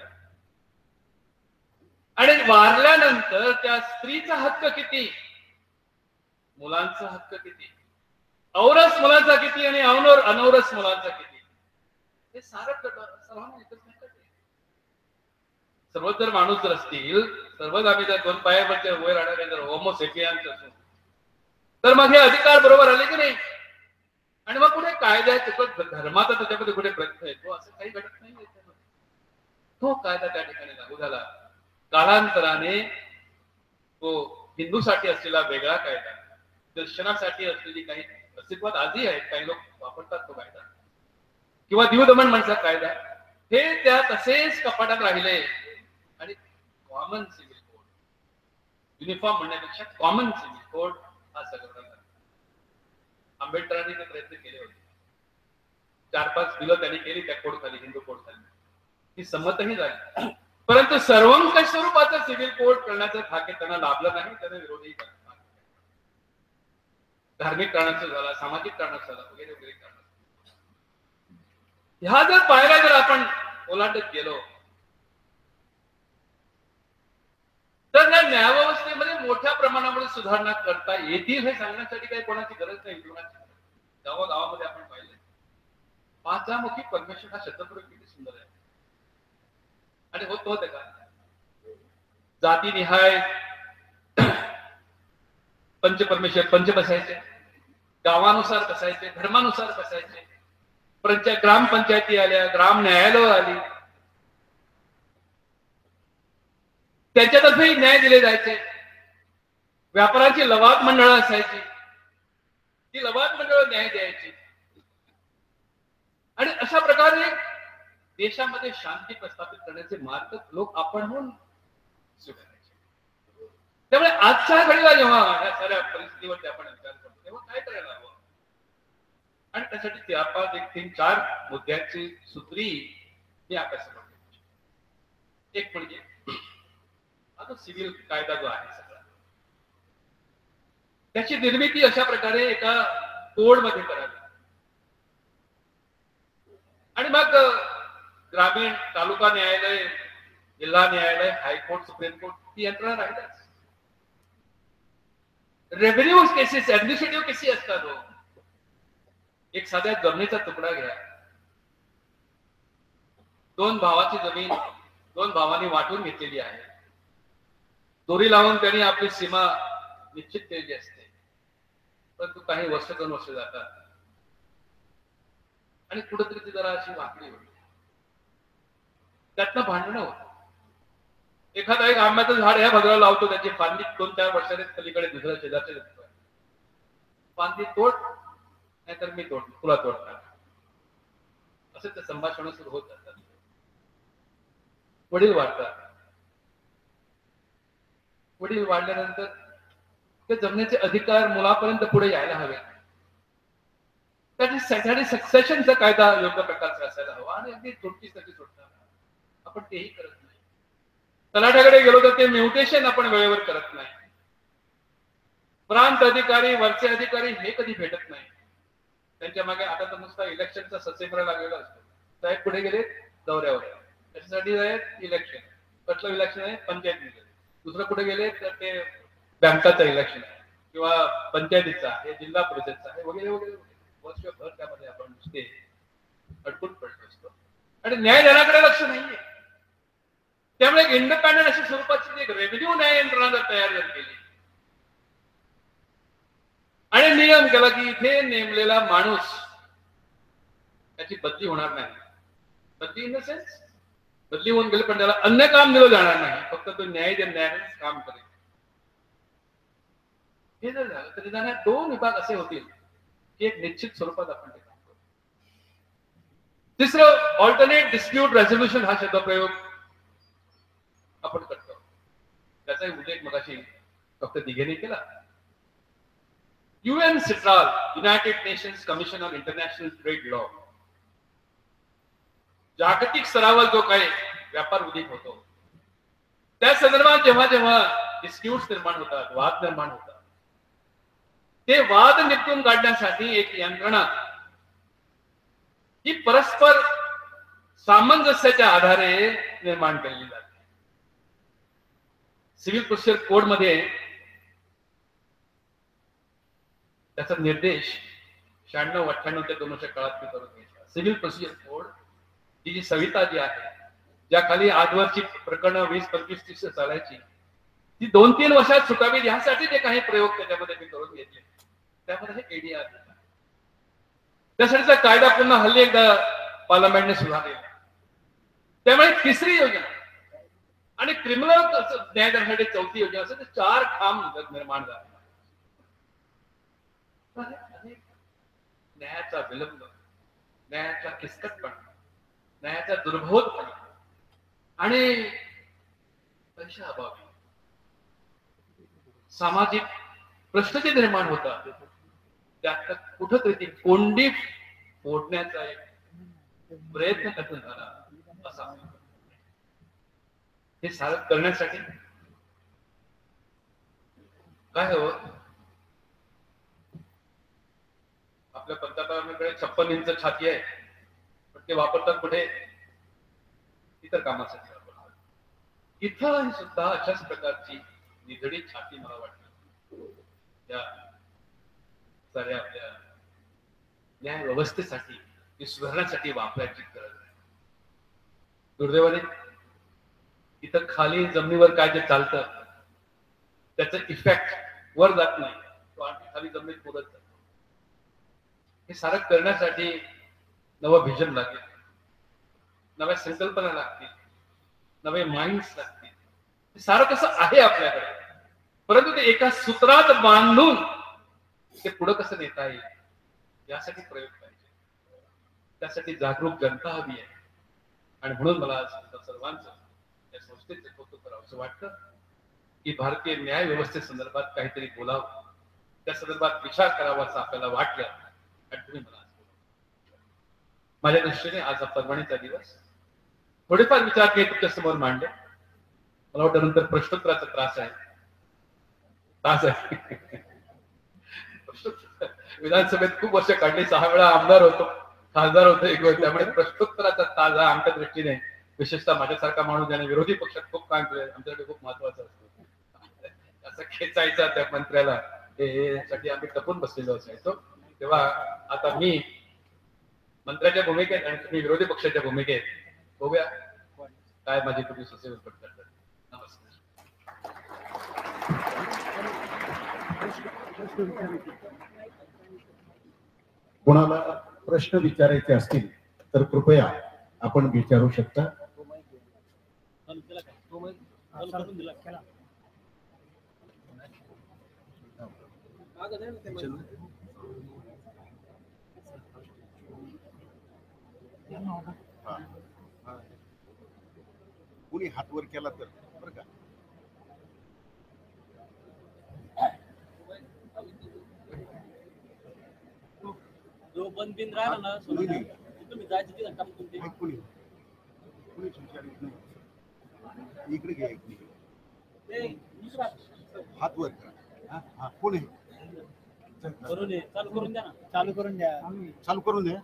आणि वारल्यानंतर त्या स्त्रीचा हक्क किती, मुलांचा हक्क किती, औरस मुलांचा किती आणि अनौर अनौरस मुलांचा किती, हे सारं सर्वांना एकच नाही का. सर्वच जर माणूस जर असतील, सर्वच आम्ही जर दोन पायावरच्या वर राहणारे जर होमोसेपियन्स असू तर मग हे अधिकार बरोबर आले की नाही. आणि मग कुठे कायदा धर्माचा त्याच्यामध्ये कुठे प्रश्न येतो असं काही घडत नाही. तो कायदा त्या ठिकाणी लागू झाला. कालांतराने तो हिंदूसाठी असलेला वेगळा कायदा, दर्शनासाठी असलेली काही अस्तित्वात आजही आहेत, काही लोक वापरतात तो कायदा, किंवा दीव दमण म्हणचा कायदा, हे त्या तसेच कपाटात राहिले. आणि कॉमन सिव्हिल कोड, युनिफॉर्म म्हणण्यापेक्षा कॉमन सिव्हिल कोड हा सगळा आंबेडकरांनी ते प्रयत्न केले होते. चार पाच बिलं त्यांनी केली त्या कोड खाली, हिंदू कोड खाली, ती संमतही झाली. परंतु सर्वंकष स्वरूपाचा सिव्हिल कोड करण्याचं भाग्य त्यांना लाभलं नाही. त्यांना विरोधही झाला. धार्मिक कारणाचं झाला, सामाजिक कारणाचं झाला, वगैरे वगैरे कारण. ह्या जर पायऱ्या जर आपण ओलांडत गेलो तर या न्यायव्यवस्थेमध्ये मोठ्या प्रमाणामध्ये सुधारणा करता येतील हे सांगण्यासाठी काही कोणाची गरज नाही. गावागावामध्ये आपण पाहिलं पाचामुखी परमेश्वर हा शब्दप्रयोग किती सुंदर आहे. आणि होत होते का जातीनिहाय पंचपरमेश्वर पंच बसायचे, गावानुसार बसायचे, धर्मानुसार बसायचे, पंचायत ग्रामपंचायती आल्या, ग्राम न्यायालय आली, त्याच्यातर्फे न्याय दिले जायचे. व्यापाराची लवाद मंडळं असायची, ती लवाद मंडळं न्याय द्यायची. आणि अशा प्रकारे देशामध्ये शांती प्रस्थापित करण्याचे मार्ग लोक आपण म्हणून स्वीकारायचे. त्यामुळे आजच्या घडीला जेव्हा या साऱ्या परिस्थितीवरती आपण विचार करतो तेव्हा काय करायला हवं, आणि त्यासाठी चार पाच एक तीन चार मुद्द्यांची सूत्री मी आपल्यासमोर ठेवतो. एक म्हणजे आता सिव्हिल कायदा जो आहे सगळा त्याची निर्मिती अशा प्रकारे एका कोड मध्ये करावी. आणि मग ग्रामीण तालुका न्यायालय, जिल्हा न्यायालय, हायकोर्ट, सुप्रीम कोर्ट ही यंत्रणा राहिल्याच. रेव्हेन्यू केसेस, ऍडमिनिस्ट्रेटिव्ह केसेस असतात. एक साध्या जमिनीचा तुकडा घ्या, दोन भावाची जमीन दोन भावांनी वाटून घेतलेली आहे, दोरी लावून त्यांनी आपली सीमा निश्चित केलेली असते, परंतु काही वर्ष दोन वर्ष जातात आणि कुठेतरी ती जरा अशी वाकडी होती, त्यातनं भांडणं होतं. एखादा एक आंब्याचं झाड ह्या भागाला लावतो, त्याची फांदी दोन चार वर्षाने पलीकडे दुसऱ्या शेजारच्या देतो, फांदी तोड नाहीतर मी तोड तुला तोडणार, असे ते संभाषण सुरू होत जातात. वडील वाढतात, वडील वाढल्यानंतर ते जमिनीचे अधिकार मुलापर्यंत पुढे यायला हवे, त्यासाठी सक्सेशनचा कायदा योग्य प्रकारचा असायला हवा आणि अगदी थोडकीसाठी सुटणार आपण तेही करत नाही. तलाठ्याकडे गेलो तर ते म्युटेशन आपण वेळेवर करत नाही. प्रांत अधिकारी वरचे अधिकारी हे कधी भेटत नाही. त्यांच्या मागे आता तर नुसता इलेक्शनचा ससेप्रा लागलेला असतो. साहेब पुढे गेले दौऱ्यावर, त्याच्यासाठी आहेत इलेक्शन, कसलं इलेक्शन आहे पंचायत निवडणूक, दुसरं कुठे गेले तर ते बँकाचं इलेक्शन आहे किंवा पंचायतीचा आहे, जिल्हा परिषदचा आहे वगैरे वगैरे वर्षभर त्यामध्ये आपण नुसते अडकून पडलो असतो आणि न्याय देण्याकडे लक्ष नाहीये. त्यामुळे एक इंडिपेंडंट अशा स्वरूपाची एक रेव्हेन्यू न्याय यंत्रणा जर तयार जर केली आणि नियम केला की इथे नेमलेला माणूस त्याची बदली होणार नाही, बदली इन द सेन्स बदली होऊन गेले पण त्याला अन्य काम दिलं जाणार नाही, फक्त तो न्याय दे न्यायानेच काम करेल. हे जर झालं तरी जाण्यात दोन विभाग असे होतील की एक निश्चित स्वरूपात आपण ते काम करू. तिसरं ऑल्टरनेट डिस्प्यूट रेझोल्युशन हा शब्दप्रयोग आपण करतो, त्याचाही उल्लेख मगाशी डॉक्टर दिघेने केला. UNCITRAL, united nations commission on international trade law, जागतिक स्तरावर जो काही व्यापार उद्योग होतो त्या संदर्भात जेव्हा जेव्हा डिस्प्यूट्स निर्माण होतात, वाद निर्माण होतात, ते वाद निपटून काढण्यासाठी एक यंत्रणा ही परस्पर सामंजस्याच्या आधारे निर्माण केलेली जाते. सिव्हिल प्रोसिजर कोड मध्ये त्याचा निर्देश शहाण्णव अठ्ठ्याण्णवच्या दोन वर्ष काळात मी करून घेतला. सिव्हिल प्रोसिजर कोड ही जी संहिता जी आहे, ज्या खाली आजवरची प्रकरणं वीस पंचवीस तीस चालायची, ती दोन तीन वर्षात सुटावी यासाठी जे काही प्रयोग त्याच्यामध्ये मी करून घेतले, त्यामध्ये हे एडीआर त्यासाठीचा कायदा पुन्हा हल्ली एकदा पार्लमेंटने सुधारलेला. त्यामुळे तिसरी योजना आणि क्रिमिनल न्याय देण्यासाठी चौथी योजना असेल तर चार खांब निर्माण झाले. न्यायाचा विलंब, न्यायाचा किचकटपणा, न्यायाचा दुर्बोधपणा आणि पैशाअभावी सामाजिक प्रश्न जे निर्माण होतात त्यात कुठंतरी ती कोंडी फोडण्याचा एक प्रयत्न कसा झाला असा. हे सारं करण्यासाठी काय हवं? आपल्या पंतप्रधानांकडे छप्पन इंच छाती आहे, पण ते वापरतात कुठे? इतर कामासाठी वापरतात. इथं सुद्धा अशाच प्रकारची निधडी छाती मला वाटते त्या साऱ्या आपल्या न्याय व्यवस्थेसाठी ती सुधारण्यासाठी वापरायची गरज आहे. दुर्दैवाने इथं खाली जमिनीवर काय जे चालतं त्याचा इफेक्ट वर जात नाही, तो आणखी खाली जमिनीत पुरत जातो. हे सारं करण्यासाठी नवं व्हिजन लागेल, नव्या संकल्पना लागतील, नवे माइंड्स लागतील. हे सारं कसं आहे आपल्याकडे, परंतु ते एका सूत्रात बांधून ते पुढं कसं नेता येईल यासाठी प्रयोग पाहिजे. त्यासाठी जागरूक जनता हवी आहे. आणि म्हणून मला आज सर्वांचं या संस्थेचे कौतुक करावं असं वाटतं की भारतीय न्याय व्यवस्थेसंदर्भात काहीतरी बोलावं, त्या संदर्भात विचार करावा असं आपल्याला वाटलं आणि तुम्ही मला आज बोलावं. माझ्या दृष्टीने आज हा परभणीचा दिवस थोडेफार विचार मी तुमच्या समोर मांडले. मला वाटतं नंतर प्रश्नोत्तराचा त्रास आहे त्रास आहे विधानसभेत खूप वर्ष काढली, सहा वेळा आमदार होतो, खासदार होतो एक वेळ, त्यामुळे प्रश्नोत्तराचा ताज हा आमच्या दृष्टीने विशेषतः माझ्यासारखा माणूस ज्याने विरोधी पक्षात खूप काम केलं आमच्याकडे खूप महत्वाचा असतो. असं खेचायचा त्या मंत्र्याला यासाठी आम्ही टपून बसलेलो असायचो. तेव्हा आता मी मंत्र्याच्या भूमिकेत आणि तुम्ही विरोधी पक्षाच्या भूमिकेत. बघूया काय माझी तुम्ही सुचेल करतात. नमस्कार. कोणाला प्रश्न विचारायचे असतील तर कृपया आपण विचारू शकता. कुणी हात वर केला तर बरं का. जो बंद बिन राहिला ना तुम्ही जायचं तिथं टाकून ते कुणी कुणीच विचारित नाही. इकडे घ्या इकडे हात वर करा. हा हा कोण आहे. करून दे चालू करून द्या ना. चालू करून द्या चालू करून द्या.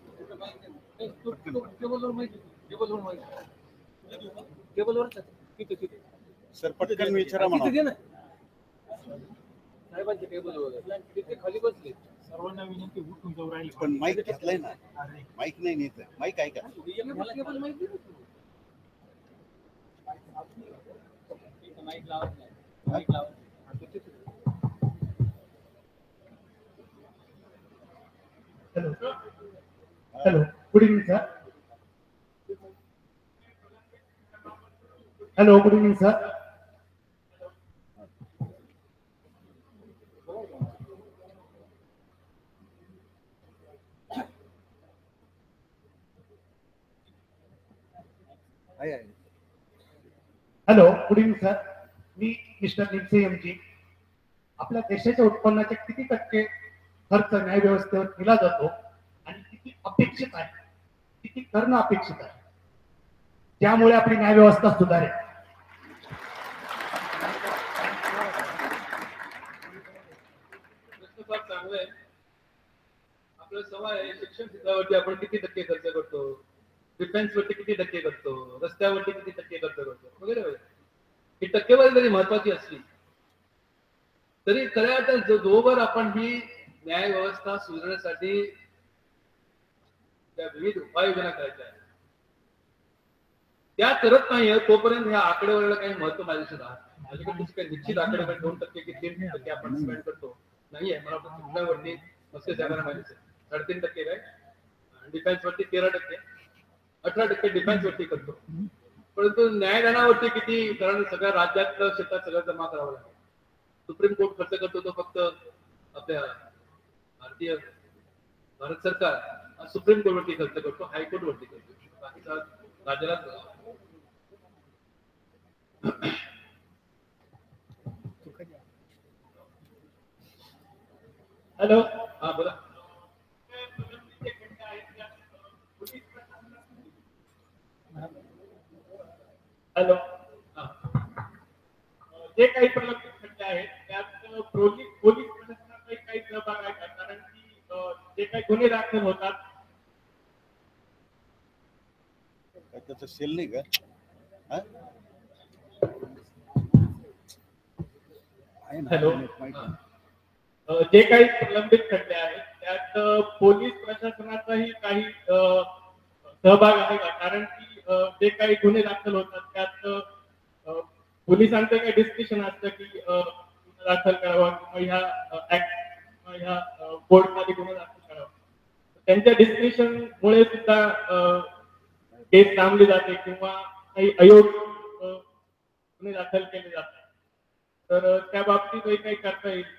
टेबलवर माहिती टेबलवर माहिती टेबलवर तिथे तिथे सर पटकन विचारा म्हणा. तिथे ना साहेबांच्या टेबलवर तिथे खाली बसले. सर्वांना विनंती उठून जाऊ राहील. पण माईक घेतलाय ना. माईक नाही नेत. माईक आहे का. टेबल माहिती माईक लावत नाही. माईक लावत hello hello good evening sir. Hello good evening sir. Hello good evening sir. मी मिस्टर निमसे एमजी. आपल्या देशाच्या उत्पन्नाचे किती टक्के खर्च न्याय व्यवस्थेवर केला जातो आणि किती अपेक्षित आहे, किती करणं अपेक्षित आहे, त्यामुळे आपली न्याय व्यवस्था सुधारेल. प्रश्न फार चांगला आहे. आपलं सवाल आहे शिक्षण क्षेत्रावरती आपण किती टक्के खर्च करतो, डिफेन्स वरती किती टक्के करतो, रस्त्यावरती किती टक्के खर्च करतो वगैरे वगैरे. ही टक्केवारी जरी महत्वाची असली तरी खऱ्या अर्थात जोवर आपण ही न्याय व्यवस्था सुधारण्यासाठी त्या विविध उपाययोजना करायच्या आहेत त्या करत नाहीये तोपर्यंत ह्या आकडेवारीला काही महत्व माझ्याशी राहत. माझ्याकडे काही निश्चित आकडेवारी दोन टक्के की तीन टक्के आपण स्पेंड करतो नाहीये. मला कुठल्यावरती मस्त जगायला माहिती आहे साडेतीन टक्के काय डिफेन्स वरती तेरा टक्के अठरा टक्के डिफेन्स वरती करतो. परंतु न्यायदानावरती किती, कारण सगळ्या राज्यातलं क्षेत्रात सगळं जमा करावं लागेल. सुप्रीम कोर्ट खर्च करतो तो फक्त आपल्या भारतीय भारत सरकार सुप्रीम कोर्ट वरती खर्च करतो, हायकोर्ट वरती करतो, बाकीचा राज्याला. हॅलो हा बोला. हॅलो जे काही प्रलंबित खटले आहेत त्यात पोलीस पोलीस प्रशासनाचाही काही सहभाग आहे का? कारण की जे काही गुन्हे दाखल होतात त्याचं सेल नाही का. हॅलो जे काही प्रलंबित खटले आहेत त्यात पोलीस प्रशासनाचाही काही सहभाग आहे का? कारण की जे काही गुन्हे दाखल होतात त्यात पोलिसांचं काही डिस्कशन असतं की दाखल करावा किंवा ह्या ऍक्ट ह्या कोर्टमध्ये गुन्हा दाखल करावा. त्यांच्या डिस्कशन मुळे सुद्धा केस थांबली जाते किंवा काही अयोग्य गुन्हे दाखल केले जातात. तर त्या बाबतीतही काही करता येईल.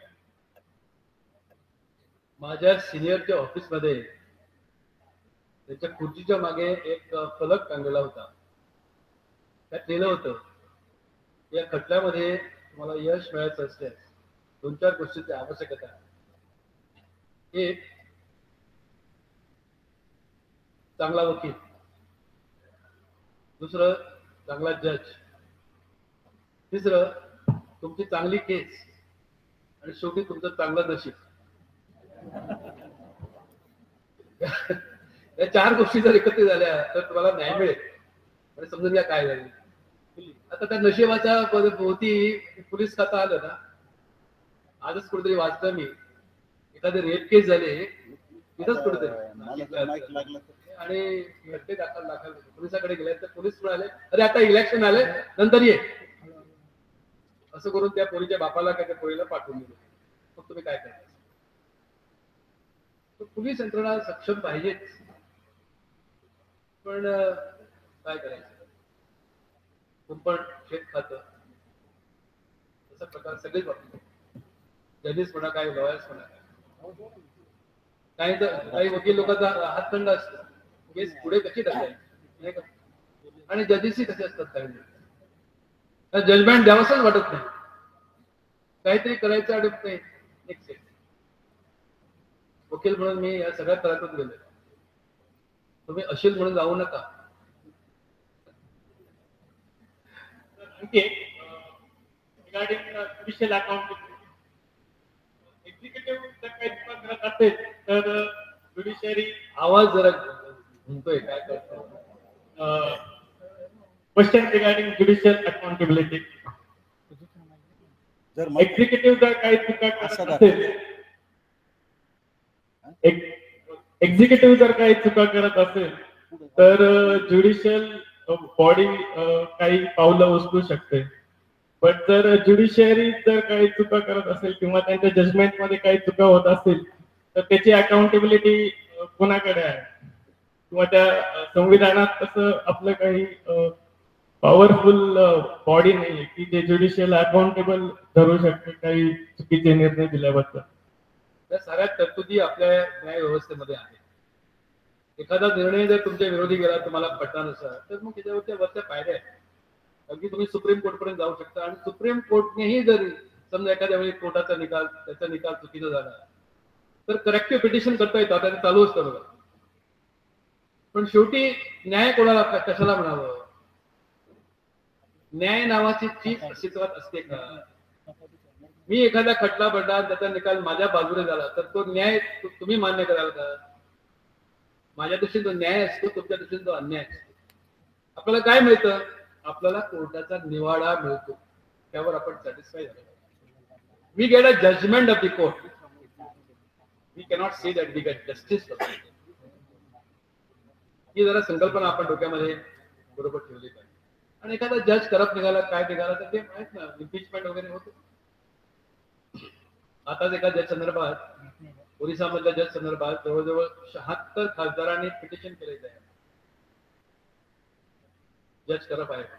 माझ्या सिनियरच्या ऑफिसमध्ये त्याच्या खुर्चीच्या मागे एक फलक टांगलेला होता. त्यात लिहिलं होतं या खटल्यामध्ये तुम्हाला यश मिळायचं असल्यास दोन चार गोष्टींची आवश्यकता आहे. एक, चांगला वकील, दुसरं चांगला जज, तिसरं तुमची चांगली केस आणि शेवटी तुमचं चांगलं नशीब. या चार गोष्टी जर एकत्रित झाल्या तर तुम्हाला न्याय मिळेल. आणि समजून घ्या काय झालं. आता त्या नशिबाच्या भोवती पोलीस खाता आलं ना. आजच कुठेतरी वाचलं मी एखादे रेप केस झाले इथंच कुठेतरी आणि घंटे दाखल दाखल पोलिसाकडे गेले तर पोलीस म्हणाले अरे आता इलेक्शन आले नंतर ये, असं करून त्या पोरीच्या बापाला काय त्या पोरीला पाठवून दिलं. मग तुम्ही काय करता? पोलीस यंत्रणा सक्षम पाहिजेच, पण काय करायचं? कुंपण शेत खातं असा प्रकार सगळेच वाटतो. जजेस म्हणा काय, लॉयर्स म्हणा काय, काही तर काही वकील लोकांचा हातखंड असतो, केस पुढे कशी ढकलायची नाही का? आणि जजेसही कसे असतात काही जजमेंट द्यावंसच वाटत नाही, काहीतरी करायचं अडत नाही. एक सेकंड, वकील म्हणून मी या सगळ्या त्रासात गेलोय. तुम्ही अशील म्हणून जाऊ नका. आणखी रिगार्डिंग ज्युडिशियल अकाउंटिंग, एक्झिक्युटिव्ह जर काही चुका करत असेल तर ज्युडिशियरी आवाज जरा घुमतोय, काय करतो? Question regarding judicial accountability. Executive जर काही चुका करत असेल, एक्झिक्युटिव्ह जर काही चुका करत असेल तर ज्युडिशियल बॉडी काही पावलं उचलू शकते. पण जर ज्युडिशियरी जर काही चुका करत असेल किंवा त्यांच्या जजमेंट मध्ये काही चुका होत असतील तर त्याची अकाउंटेबिलिटी कोणाकडे आहे? किंवा त्या संविधानात तसं आपलं काही पॉवरफुल बॉडी नाहीये की जे ज्युडिशियल अकाउंटेबल धरू शकते काही चुकीचे निर्णय दिल्याबद्दल. त्या साऱ्या तरतुदी आपल्या न्याय व्यवस्थेमध्ये आहेत. एखादा निर्णय जर तुमच्या विरोधी गेला तुम्हाला पटला नसेल तर मग त्याच्यावरच्या वरच्या पायऱ्या आहेत. अगदी तुम्ही सुप्रीम कोर्ट पर्यंत जाऊ शकता आणि सुप्रीम कोर्टनेही जर समजा एखाद्या वेळी कोर्टाचा निकाल त्याचा निकाल चुकीचा झाला तर करेक्टिव्ह पिटिशन करता येतात आणि चालू असतं बघा. पण शेवटी न्याय कोणाला कशाला म्हणावं? न्याय नावाची चीज अस्तित्वात असते का? मी एखादा खटला भरला त्याचा निकाल माझ्या बाजूने झाला तर तो न्याय तुम्ही मान्य कराल का? माझ्या दृष्टीने तो न्याय असतो, तुमच्या दृष्टीने तो अन्याय असतो. आपल्याला काय मिळतं? आपल्याला कोर्टाचा निवाडा मिळतो, त्यावर आपण सॅटिस्फाय झालो. We get a judgement of the court. We cannot say that we get justice. ही जरा संकल्पना आपण डोक्यामध्ये बरोबर ठेवली पाहिजे. आणि एखादा जज करप्ट निघाला काय निघाला तर ते माहित ना, इम्पिचमेंट वगैरे होते. आताच एका जज संदर्भात, ओरिसा मधल्या जज संदर्भात जवळजवळ शहात्तर खासदारांनी पिटिशन केलेलं आहे. जज करप्ट आहे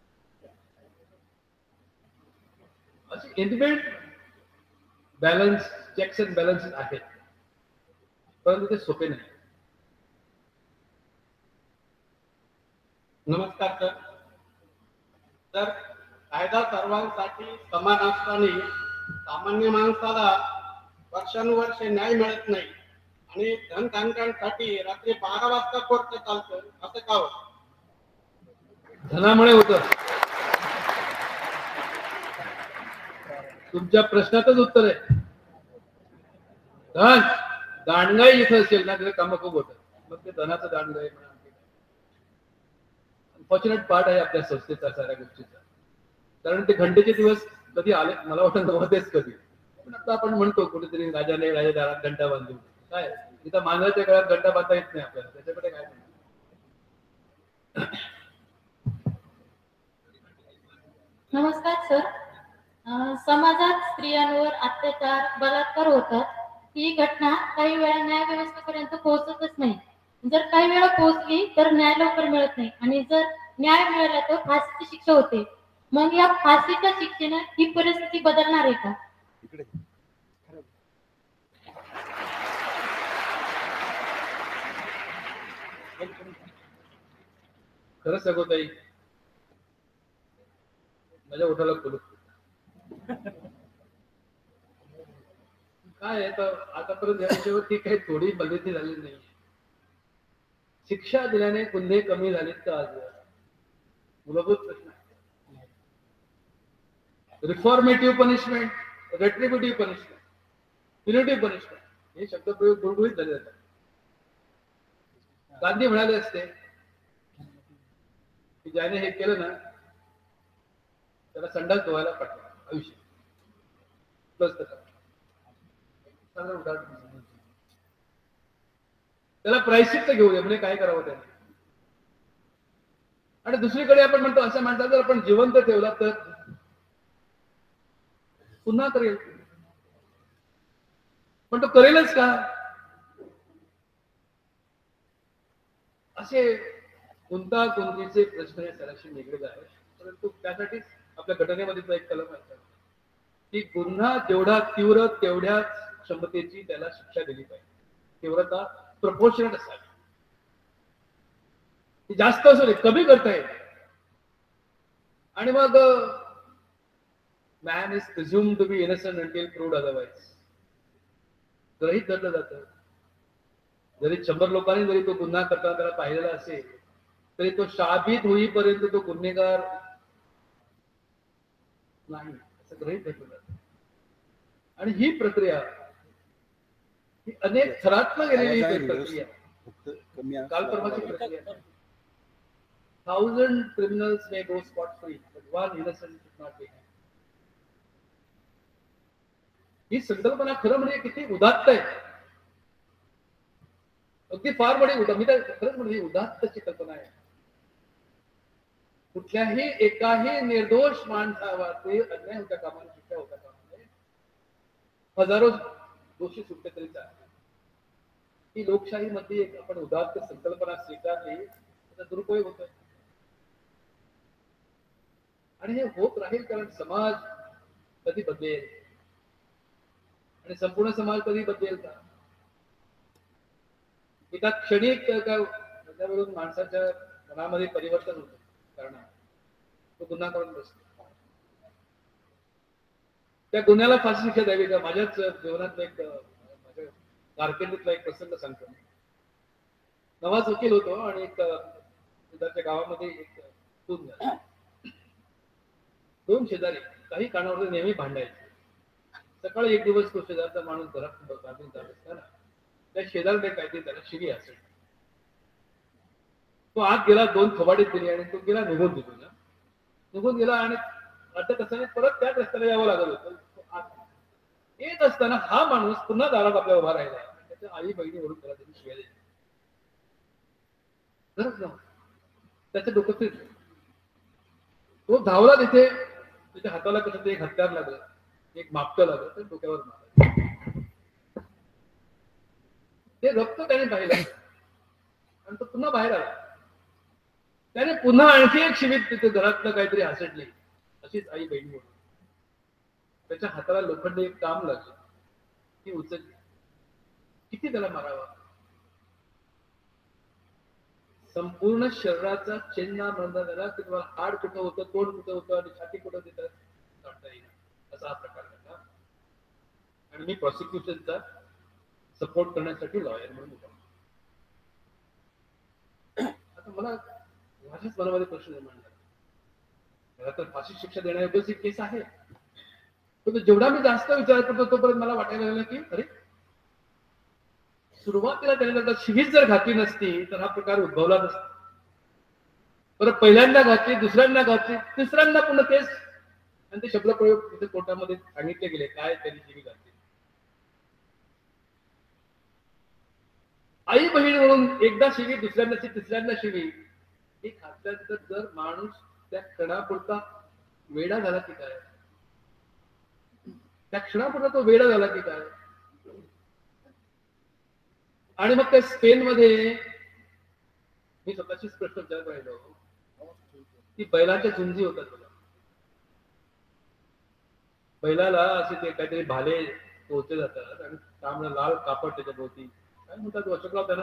असे inbuilt balance, checks and balances आहेत, परंतु ते सोपे नाही. नमस्कार सर. तर कायदा सर्वांसाठी समान असताना सामान्य माणसाला वर्षानुवर्षे न्याय मिळत नाही आणि धनधानकांसाठी रात्री बारा वाजता कोर्ट चालतं, असं का होतं? धनामुळे होतं. तुमच्या प्रश्नातच उत्तर आहे. धन दांडगाई इथं असेल ना तिथे कामं खूप होतात, मग ते धनाचं दांडगाई म्हणा. अनफॉर्च्युनेट पार्ट आहे आपल्या संस्थेचा साऱ्या गोष्टीचा. कारण ते घंटेचे दिवस कधी आले मला वाटतं नव्हतेच कधी. पण आता आपण म्हणतो कुठेतरी राजाने राजा दारात घंटा बांधली. काय इथं मांजराच्या काळात घंटा बांधता येत नाही आपल्याला, त्याच्याकडे काय नाही. नमस्कार सर. समाजात स्त्रियांवर अत्याचार, बलात्कार होतात. ही घटना काही वेळा न्याय व्यवस्थेपर्यंत पोहोचतच नाही. जर काही वेळा पोहोचली तर न्याय लवकर मिळत नाही आणि जर न्याय मिळाला तर फाशीची शिक्षा होते. मग या फाशीच्या शिक्षेने ही परिस्थिती बदलणार आहे का? खरं सांगू ताई, माझ्या ओठाला खोलू काय आहे तर आतापर्यंत या विषयावरती काही थोडी बलती झाली नाही. शिक्षा दिल्याने गुन्हे कमी झालेत का? आज मूलभूत प्रश्न आहे. Reformative punishment, retributive punishment, punitive punishment हे शब्दप्रयोग गुळगुळीत झाले जातात. गांधी म्हणाले असते की ज्याने हे केलं ना त्याला संडास धुवायला पाठवा आयुष्य. प्लस उदाहरण त्याला प्रायश्चित्त तर घेऊ दे, म्हणजे काय करावं त्याने. आणि दुसरीकडे आपण म्हणतो अशा माणसाला जर आपण जिवंत ठेवला तर पुन्हा करेल, पण तो करेलच का? असे गुंतागुंतीचे प्रश्न हे सराशी निगडीत आहेत. परंतु त्यासाठीच आपल्या घटनेमध्ये एक कलम आहे की गुन्हा जेवढा तीव्र तेवढ्याच क्षमतेची त्याला शिक्षा दिली पाहिजे. तीव्रता प्रपोर्शनेट असावी, जास्त असू दे, कमी करता येईल. आणि मग man is presumed to be innocent until proved otherwise. गृहीत धरलं जातं. जरी शंभर लोकांनी जरी तो गुन्हा करताना त्याला पाहिलेला असेल तरी तो साबित होईपर्यंत तो गुन्हेगार नाही असं गृहीत धरलं जातं. आणि ही प्रक्रिया ही अनेक थरातनं गेलेली ही प्रक्रिया. काल परवाची प्रक्रिया. Thousand criminals may go spot free but one innocent should not be हँग्ड. ही संकल्पना खरं म्हणजे किती उदात्त आहे. अगदी फार मोठी उदा मी तर खरंच म्हणजे उदात्तची कल्पना आहे. कुठल्याही एकाही निर्दोष माणसावरती अन्याय होता कामा नये, शिक्षा होता कामा नये. हजारो दोषी सुटले तरी चालेल. ही लोकशाहीमध्ये एक आपण उदात्त संकल्पना स्वीकारली त्याचा दुरुपयोग होतोय. आणि हे होत राहील कारण समाज कधी बदलेल आणि संपूर्ण समाज कधी बदलेल का? एका क्षणिक त्याच्यावरून माणसाच्या मनामध्ये परिवर्तन होतं कारण तो गुन्हा करून बसतो. त्या गुन्ह्याला फाशी शिक्षा द्यावी का? माझ्याच जीवनात एक माझ्या कारकिर्दीतला एक प्रसंग सांगतो. नवाज वकील होतो आणि एक शेजारच्या गावामध्ये एक खून झाला. दोन शेजारी काही कारणावर नेहमी भांडायचे. सकाळी एक दिवस तो शेजारचा माणूस घरात बांधून जात असताना त्या शेजारने काहीतरी त्याला शिरी असेल. तो आत गेला, दोन थोबाडीत दिली आणि तो गेला निघून तिथून निघून गेला. आणि आता तसं परत त्याच रस्त्याला यावं लागत होतं. येत असताना हा माणूस पुन्हा दारात आपल्या उभा राहिला. त्याच्या आई बहिणी वरून त्याला त्यांनी शिव्या दिल्या. त्याचं डोकं फिरलं. तो धावला तिथे. त्याच्या हाताला कसं ते एक हत्यार लागलं, एक मापटं लागलं, तर डोक्यावर मारलं. ते रक्त त्याने पाहिलं आणि तो पुन्हा बाहेर आला. त्याने पुन्हा आणखी एक शिवीत तिथे घरातलं काहीतरी हासडली. अशीच आई बहिणी म्हणून त्याच्या हाताला लोखंडी एक काम लागलं. ती उचलली. किती त्याला मारावा? संपूर्ण शरीराचा चेन्ना मर्दा झाला की तुम्हाला हाड कुठं होतं, तोंड कुठं होतं आणि छाती कुठं तिथं काढता येईल असा हा प्रकार झाला. आणि मी प्रॉसिक्युशनचा सपोर्ट करण्यासाठी लॉयर म्हणून होतो. आता मला माझ्याच मनामध्ये प्रश्न निर्माण झाला. मला तर फाशी शिक्षा देण्यायोग्यच एक केस आहे. पण जेवढा मी जास्त विचार करतो तोपर्यंत मला वाटायला लागलं की अरे सुरुवातीला त्याने जर शिवीच जर घातली नसती तर हा प्रकार उद्भवला नसता. परत पहिल्यांदा घातली, दुसऱ्यांदा घातली, तिसऱ्यांदा पुन्हा तेच. आणि ते शब्दप्रयोग तिथे कोर्टामध्ये सांगितले गेले काय त्यांनी शिवी घातली. आई बहीण म्हणून एकदा शिवी, दुसऱ्यांदा तिसऱ्यांदा शिवी. ही घातल्यानंतर जर माणूस त्या क्षणापुरता वेडा झाला की काय, त्या क्षणापुरता तो वेडा झाला की काय. आणि मग त्या स्पेन मध्ये मी स्वतःशीच प्रश्न विचारत राहिलो की बैलाच्या झुंजी होतात बघा. बैलाला असे ते काहीतरी भाले टोचले जातात आणि तांबडं लाल कापड त्याच्या भोवती काय म्हणतात अशोकराव त्याला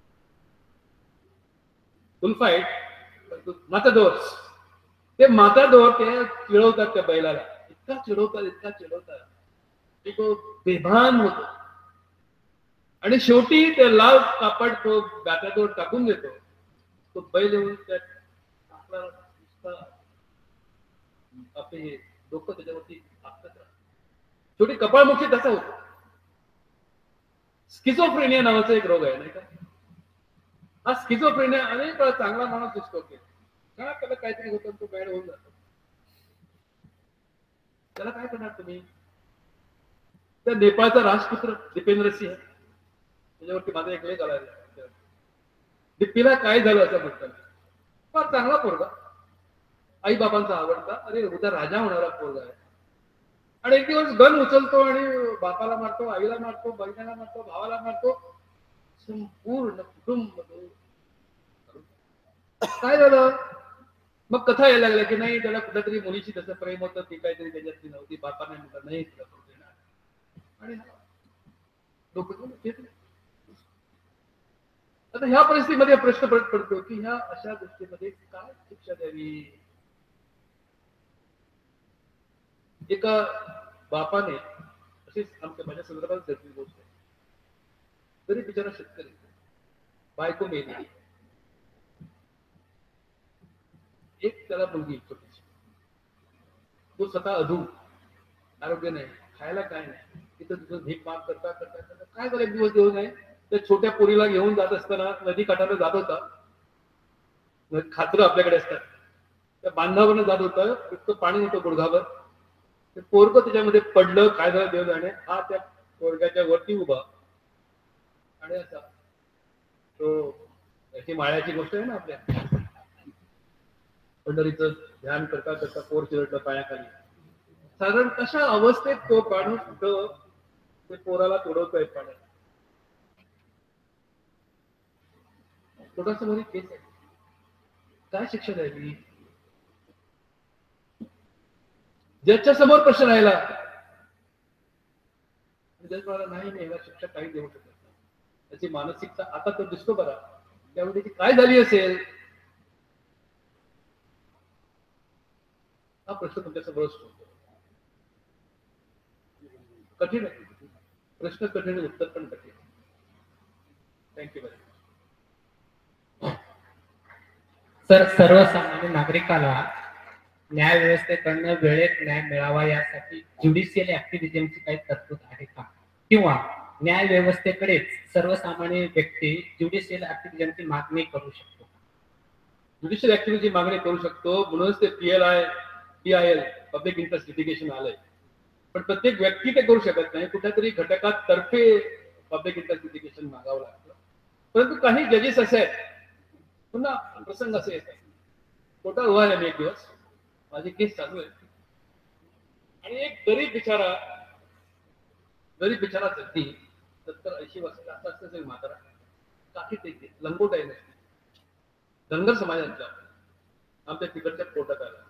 फुलफाईट मातादोर. ते मातादोर ते चिडवतात त्या बैलाला. इतका चिडवतात इतका चिडवतात की तो बेभान होतो. आणि शेवटी ते लाल कापड तो गात्याजवळ टाकून देतो. तो बैल येऊन त्या आपले डोकं त्याच्यावरती आपटत राहतं. शेवटी कपाळमुखी तसा होतो. स्किझोफ्रेनिया नावाचा एक रोग आहे नाही का. हा स्किझोफ्रेनिया अनेक वेळा चांगला माणूस दिसतो की का त्याला काहीतरी होतं तो बॅड होऊन जातो. त्याला काय करणार तुम्ही? त्या नेपाळचा राजपुत्र दीपेंद्र सिंह त्याच्यावरती माझा एक लेख आला दीप्तीला काय झालं असं म्हणतात. फार चांगला पोरगा, आई बाबांचा आवडता, अरे उद्या राजा होणारा पोरगा आहे. आणि एक दिवस गन उचलतो आणि बापाला मारतो, आईला मारतो, बहिणीला मारतो, भावाला मारतो, संपूर्ण कुटुंब. काय झालं? मग कथा यायला लागल्या की नाही त्याला कुठल्यातरी मुलीशी तसं प्रेम होतं, ती काहीतरी त्याच्यातली नव्हती, बापाने म्हटलं नाही तुला करू देणार. आणि डोकं घेतलं. आता ह्या परिस्थितीमध्ये प्रश्न पडत पडतो की ह्या अशा गोष्टीमध्ये काय शिक्षा द्यावी. एका बापाने अशीच आमच्या माझ्या संदर्भात घडली गोष्ट आहे. तरी बिचारा शेतकरी, बायको मेली, एक त्याला मुलगी छोटीशी, तो स्वतः अधू, आरोग्य नाही, खायला काय नाही, तिथं तिथं भीक माग करता करता करता काय झालं. एक दिवस देऊ नये त्या छोट्या पोरीला घेऊन जात असताना नदी काठाला जात होता. खात्र आपल्याकडे असतात, त्या बांधावरनं जात होतं, इतकं पाणी होतं गुडघावर. ते पोरगं त्याच्यामध्ये पडलं. काय झालं देव जाणे, हा त्या पोरग्याच्या वरती उभा आणि असा तो, याची माळ्याची गोष्ट आहे ना आपल्या पंढरीचं ध्यान करता करता पोर चिरडलं पायाखाली. साधारण कशा अवस्थेत तो माणूस कुठं ते पोराला तोडवतोय पाण्यात. पोटासमोर केस आहे, काय शिक्षा द्यावी. जजच्या समोर प्रश्न राहिला, जज मला नाही मी याला शिक्षा काही देऊ शकत नाही. त्याची मानसिकता आता तो दिसतो बरा, त्यामुळे त्याची काय झाली असेल हा प्रश्न तुमच्या समोर असतो. कठीण आहे प्रश्न, कठीण उत्तर पण कठीण. Thank you very much. सर, सर्वसामान्य नागरिकाला न्याय व्यवस्थेकडनं वेळेत न्याय मिळावा यासाठी ज्युडिशियल ऍक्टिव्हिजमची काही तरतूद आहे का, किंवा न्याय व्यवस्थेकडेच सर्वसामान्य व्यक्ती ज्युडिशियल ऍक्टिव्हिजमची मागणी करू शकतो? ज्युडिशियल ऍक्टिव्हिटीची मागणी करू शकतो, म्हणूनच ते P L I P I L public interest litigation आलंय. पण प्रत्येक व्यक्ती ते करू शकत नाही, कुठल्या तरी घटकातर्फे पब्लिक इंटरेस्ट लिटिगेशन मागावं लागतं. परंतु काही जजेस असे आहेत, पुन्हा प्रसंग असे येतात. कोर्टात उभा आहे मी एक दिवस, माझी केस चालू आहे आणि एक गरीब बिचारा गरीब बिचारा व्यक्ती सत्तर ऐंशी वर्षाचा असा असतं म्हातारा, काठीत येते, लंगोट आहे नसते, धनगर समाजातला, आमच्या तिकडच्या कोर्टात आला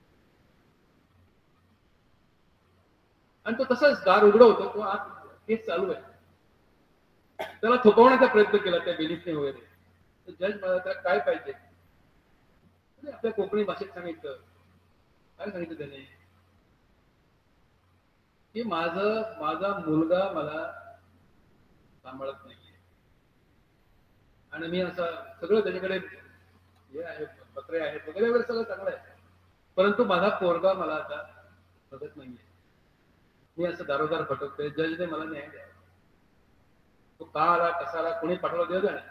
आणि तो तसाच दार उघडं होतं. तो आज केस चालू आहे, त्याला थोपवण्याचा प्रयत्न केला त्या बेलिफने वगैरे. तर जज मला काय पाहिजे, आपल्या कोकणी भाषेत सांगितलं. काय सांगितलं त्याने की माझं माझा मुलगा मला सांभाळत नाहीये आणि मी असं सगळं त्याच्याकडे हे आहे, पत्रे आहेत वगैरे वगैरे सगळं चांगलं आहे, परंतु माझा पोरगा मला आता बघत नाहीये. मी असं दारोदार भटकतोय. जजने मला न्याय द्यावा. तो का आला, कसा आला, कोणी पाठवला देव जाणे.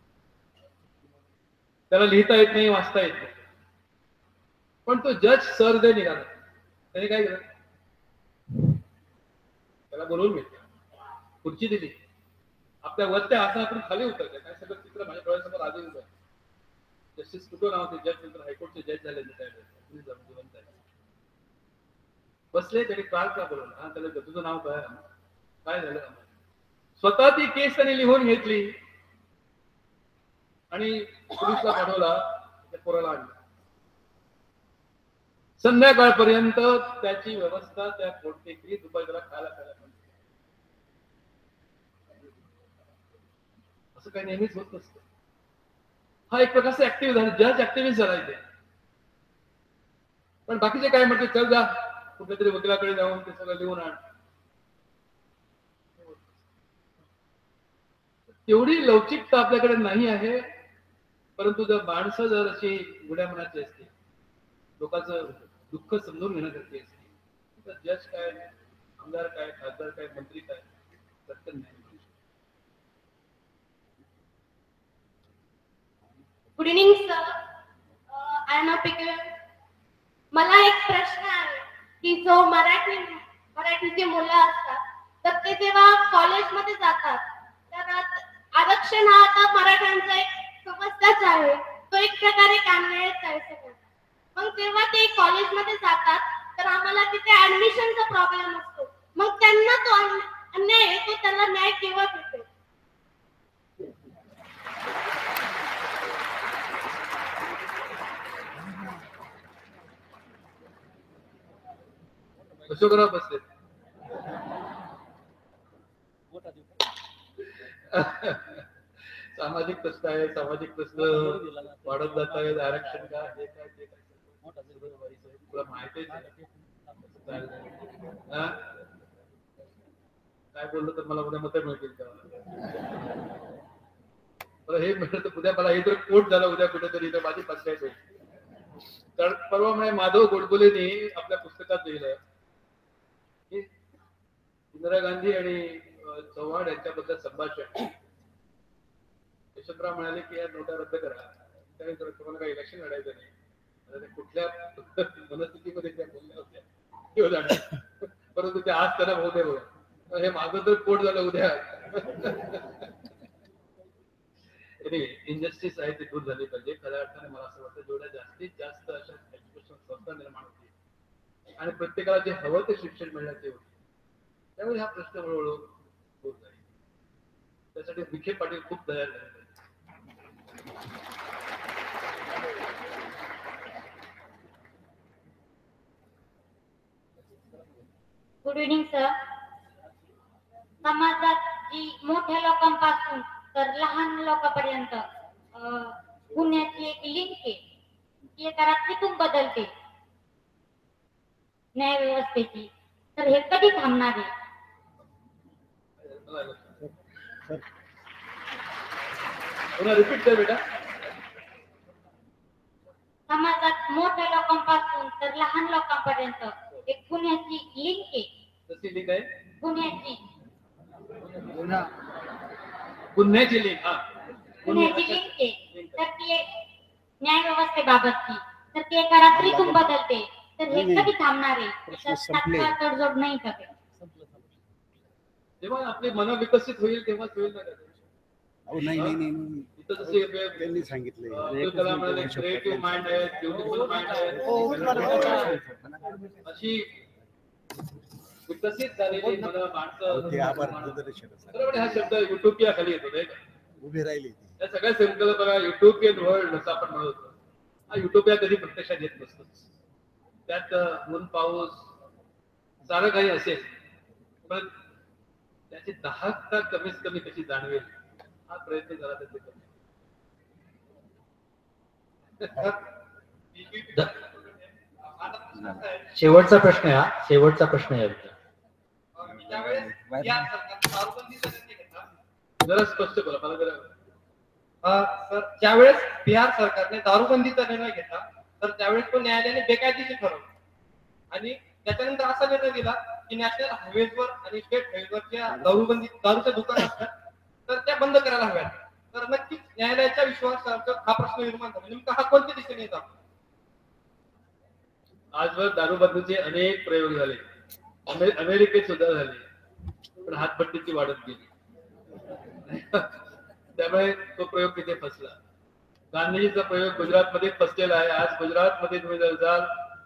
त्याला लिहिता येत नाही, वाचता येत नाही. पण तो जज सर दे निघाला. त्याने काय केलं, त्याला बोलवून घेतलं, खुर्ची दिली, आपल्या वरच्या आसनातून खाली उतरले. काय सगळं चित्र माझ्या डोळ्यासमोर आधी उभं. जस्टिस कुठं नाव ते जज, नंतर हायकोर्टचे जज झाले. बसले, त्याने काल का बोलवलं. हा त्याला तुझं नाव काय, काय झालं. स्वतः ती केस त्याने लिहून घेतली आणि पोलिसला पाठवला, त्या पोराला आणलं. संध्याकाळपर्यंत त्याची व्यवस्था त्या कोर्टेकरी दुपारी त्याला खायला खायला म्हणते. असं काही नेहमीच होत नसतं. हा एक प्रकारचा ऍक्टिव्ह झाला, जज ऍक्टिव्हिस्ट झाला इथे. पण बाकीचे काय म्हणते, चल जा कुठल्या तरी वकिलाकडे जाऊन ते सगळं लिहून आण. तेवढी लवचिकता आपल्याकडे नाही आहे. परंतु जर माणसं जर अशी गुड्या मनाची असते, लोकांचं दुःख समजून घेण्यासारखी असते, तर जज काय, आमदार काय, खासदार काय, मंत्री काय, पटकन नाही. Good evening sir, I am a picker. मला एक प्रश्न आहे की जो मराठी मराठीचे मुलं असतात तर ते जेव्हा कॉलेजमध्ये जातात तर आरक्षण हा आता मराठ्यांचा एक तसाच आहे, तो एक प्रकारे कान्यायच आहे सगळं. मग जेव्हा ते कॉलेजमध्ये जातात तर आम्हाला तिथे ऍडमिशनचा प्रॉब्लेम असतो. मग त्यांना तो अन्याय आहे, तो त्याला न्याय केव्हा भेटेल? अशोकराव बसले. सामाजिक प्रश्न आहे, सामाजिक प्रश्न वाढत जात आहेत. आरक्षण काय हे काय ते काय तुला माहिती आहे? काय बोललं तर मला उद्या मत मिळतील का? मला हे मिळत तर उद्या मला हे जर कोट झालं उद्या कुठेतरी तर माझी पंचायत होईल. कारण परवा म्हणे माधव गोडबोलेने आपल्या पुस्तकात लिहिलं की इंदिरा गांधी आणि चव्हाण यांच्याबद्दल संभाषण. यशवंतराव म्हणाले की या नोटा रद्द करा, त्यानंतर तुम्हाला काही इलेक्शन लढायचं नाही. कुठल्या मनस्थितीमध्ये त्या बोलल्या होत्या परंतु ते आज त्यांना होते बघा. हे माझं तर पोट झालं उद्या. इंडस्ट्रीज आहे ती दूर झाली पाहिजे. खऱ्या अर्थाने मला असं वाटतं जेवढ्या जास्तीत जास्त अशा एज्युकेशन संस्था निर्माण होतील आणि प्रत्येकाला जे हवं ते शिक्षण मिळण्याचे होते, त्यामुळे हा प्रश्न हळूहळू होत जाईल. त्यासाठी विखे पाटील खूप तयार झाले. Good evening sir. समाजात जी मोठ्या लोकांपासून तर लहान लोकांपर्यंत गुन्ह्याची एक लिंक आहे, ती एका रात्रीतून बदलते न्याय व्यवस्थेची. तर हे कधी थांबणार आहे? रिपीट कर बेटा. समाजात मोठ्या लोकांपासून तर लहान लोकांपर्यंत एक गुन्ह्याची लिंक आहे. कशी लिंक आहे? गुन्ह्याची गुन्ह्याची लिंक. हा, गुन्ह्याची लिंक आहे. तर ती न्याय व्यवस्थेबाबतची तर ती एका रात्रीतून बदलते. तर हे कधी थांबणार आहे? तात्काळ तडजोड नाही का? जेव्हा आपली मन विकसित होईल तेव्हाच होईल ना. नाही नाही नाही त्यांनी सांगितले क्रिएटिव्ह माइंड आहे, ब्युटिफुल माइंड आहे, अशी विकसित झालेली मन माणसं. बरोबर. हा शब्द युटोपिया खाली येतो नाही का? उभे राहिले. या सगळ्या संकल्पना युटोपियन वर्ल्ड असं आपण म्हणत होतो. हा युटोपिया कधी प्रत्यक्षात येत नसतो. त्यात ऊन पाऊस सारं काही असेल, पण त्याची दाहकता कमीत कमी कशी जाणवेल हा प्रयत्न झाला त्याचे कमी. शेवटचा प्रश्न आहे. शेवटचा प्रश्न आहे. जरा स्पष्ट बोला मला जरा. सर, ज्यावेळेस बिहार सरकारने दारूबंदीचा निर्णय घेतला तर त्यावेळेस तो न्यायालयाने बेकायदेशीर ठरवला आणि त्याच्यानंतर असा निर्णय दिला की नॅशनल हायवेजवर आणि स्टेट हायवेजवरच्या दारूबंदी दारूच्या दुकानं असतात तर त्या बंद करायला हव्यात. तर नक्कीच न्यायालयाच्या विश्वासाचा हा प्रश्न निर्माण झाला. नेमका हा कोणत्या दिशेने येत आहे? आजवर दारूबंदीचे अनेक प्रयोग झाले, अमेरिकेत सुद्धा झाले, पण हातभट्टीची वाढत गेली. त्यामुळे तो प्रयोग तिथे फसला. गांधीजीचा प्रयोग गुजरातमध्ये फसलेला आहे. आज गुजरातमध्ये तुम्ही जर जाल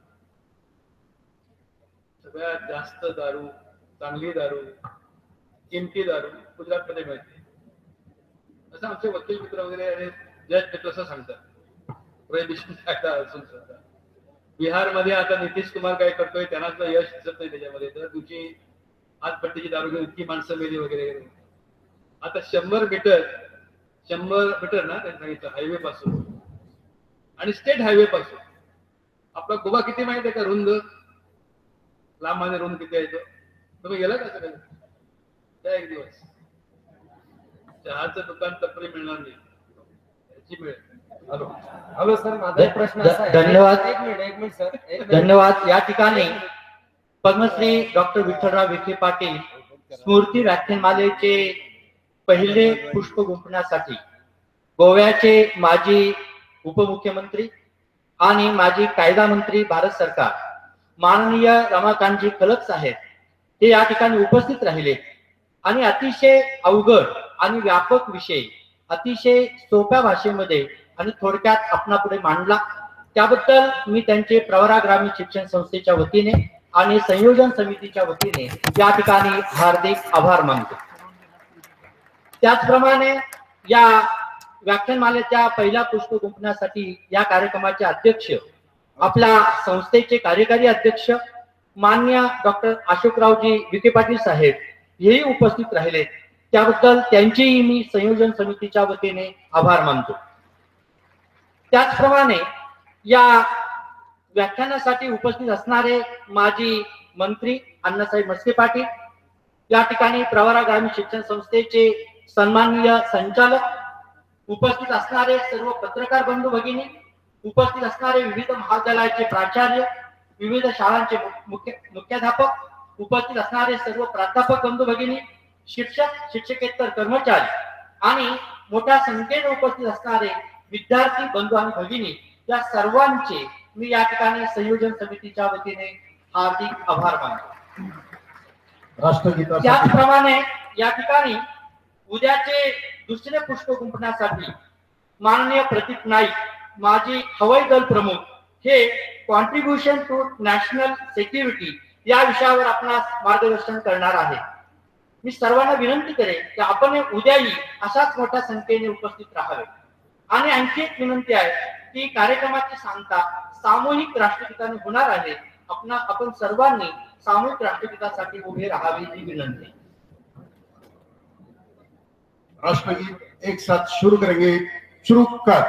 सगळ्यात जास्त दारू, चांगली दारू, किमती दारू गुजरातमध्ये मिळते असं आमचे वकील मित्र वगैरे आणि जज मित्र असं सांगतात. प्रोहिबिशन कायदा असून सुद्धा बिहारमध्ये आता नितीश कुमार काय करतोय त्यांना सुद्धा यश दिसत नाही त्याच्यामध्ये. तर तुमची हातपट्टीची दारू घेऊन इतकी माणसं मेली वगैरे. आता शंभर मीटर शंभर मीटर ना त्यांनी सांगितलं हायवे पासून आणि स्टेट हायवे पासून आपला गोवा किती माहिती आहे का? रुंद, लांब आणि रुंद किती आहे तो? तुम्ही गेला का सगळं? त्या एक दिवस चहाचं दुकान टपरी मिळणार नाही, त्याची मिळेल. हॅलो हॅलो सर, माझा एक प्रश्न असा आहे. धन्यवाद. एक मिनिट एक मिनिट सर. धन्यवाद. या ठिकाणी पद्मश्री डॉक्टर विठ्ठलराव विखे पाटील स्मृती व्याख्यानमालेचे पहिले पुष्प गुंफण्यासाठी गोव्याचे माजी उपमुख्यमंत्री आणि माजी कायदा मंत्री भारत सरकार माननीय रमाकांतजी खलप साहेब हे या ठिकाणी उपस्थित राहिले आणि अतिशय अवघड आणि व्यापक विषय अतिशय सोप्या भाषेमध्ये आणि थोडक्यात आपणापुढे मांडला, त्याबद्दल मी त्यांचे प्रवरा ग्रामीण शिक्षण संस्थेच्या वतीने आणि संयोजन समितीच्या वतीने या ठिकाणी हार्दिक आभार मानतो. त्याचप्रमाणे या व्याख्यानमालेच्या पहिल्या पुष्प गुंफण्यासाठी या कार्यक्रमाचे अध्यक्ष, आपल्या संस्थेचे कार्यकारी अध्यक्ष माननीय डॉक्टर अशोकरावजी विखे पाटील साहेब हेही उपस्थित राहिले, त्याबद्दल त्यांचेही मी संयोजन समितीच्या वतीने आभार मानतो. त्याचप्रमाणे या व्याख्यानासाठी उपस्थित असणारे माजी मंत्री अण्णासाहेब मस्के पाटील, या ठिकाणी प्रवरा ग्रामीण शिक्षण संस्थेचे सन्माननीय संचालक, उपस्थित असणारे सर्व पत्रकार बंधू भगिनी, उपस्थित असणारे विविध महाविद्यालयाचे प्राचार्य, विविध शाळांचे मुख्य मुख्याध्यापक, उपस्थित असणारे सर्व प्राध्यापक बंधू भगिनी, शिक्षक शिक्षकेतर कर्मचारी आणि मोठ्या संख्येने उपस्थित असणारे विद्यार्थी बंधू आणि भगिनी, या सर्वांचे मी या ठिकाणी संयोजन समितीच्या वतीने हार्दिक आभार मानतो. राष्ट्रगीता त्याचप्रमाणे या ठिकाणी उद्याचे दुसरे पुष्प गुंफण्यासाठी माननीय प्रदीप नाईक, माजी हवाई दल प्रमुख, हे कॉन्ट्रीब्युशन टू नॅशनल सिक्युरिटी या विषयावर आपणास मार्गदर्शन करणार आहे. मी सर्वांना विनंती करेन की आपण उद्याही अशाच मोठ्या संख्येने उपस्थित राहावे. आणि आणखी एक विनंती आहे की कार्यक्रमाची सांगता सामूहिक राष्ट्रगीताने होणार आहे. आपण आपण सर्वांनी सामूहिक राष्ट्रगीतासाठी उभे राहावे ही विनंती. राष्ट्रगीत एक साथ शुरू करेंगे. शुरू कर.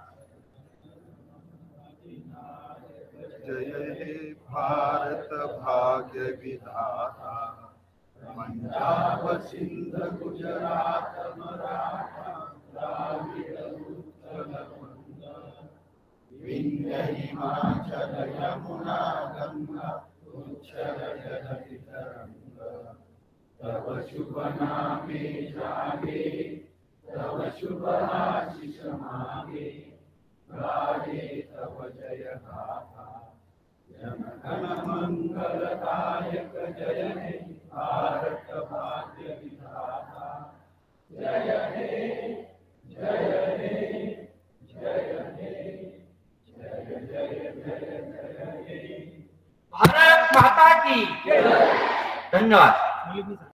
जय हे भारत भाग्य विधाता, पंजाब सिंध गुजरात मराठा द्राविड उत्कल गंगा, विंध्य हिमाचल यमुना गंगा उच्चल जलधि तरंगा, तव शुभ नामे जागे, तव शुभ आशीष मागे, गाये तव जय गाथा, जन गण मंगलदायक जय हे भारत भाग्य विधाता, जय हे जय हे जय हे जय जय जय जय हे. भारत माता की धन्यवाद.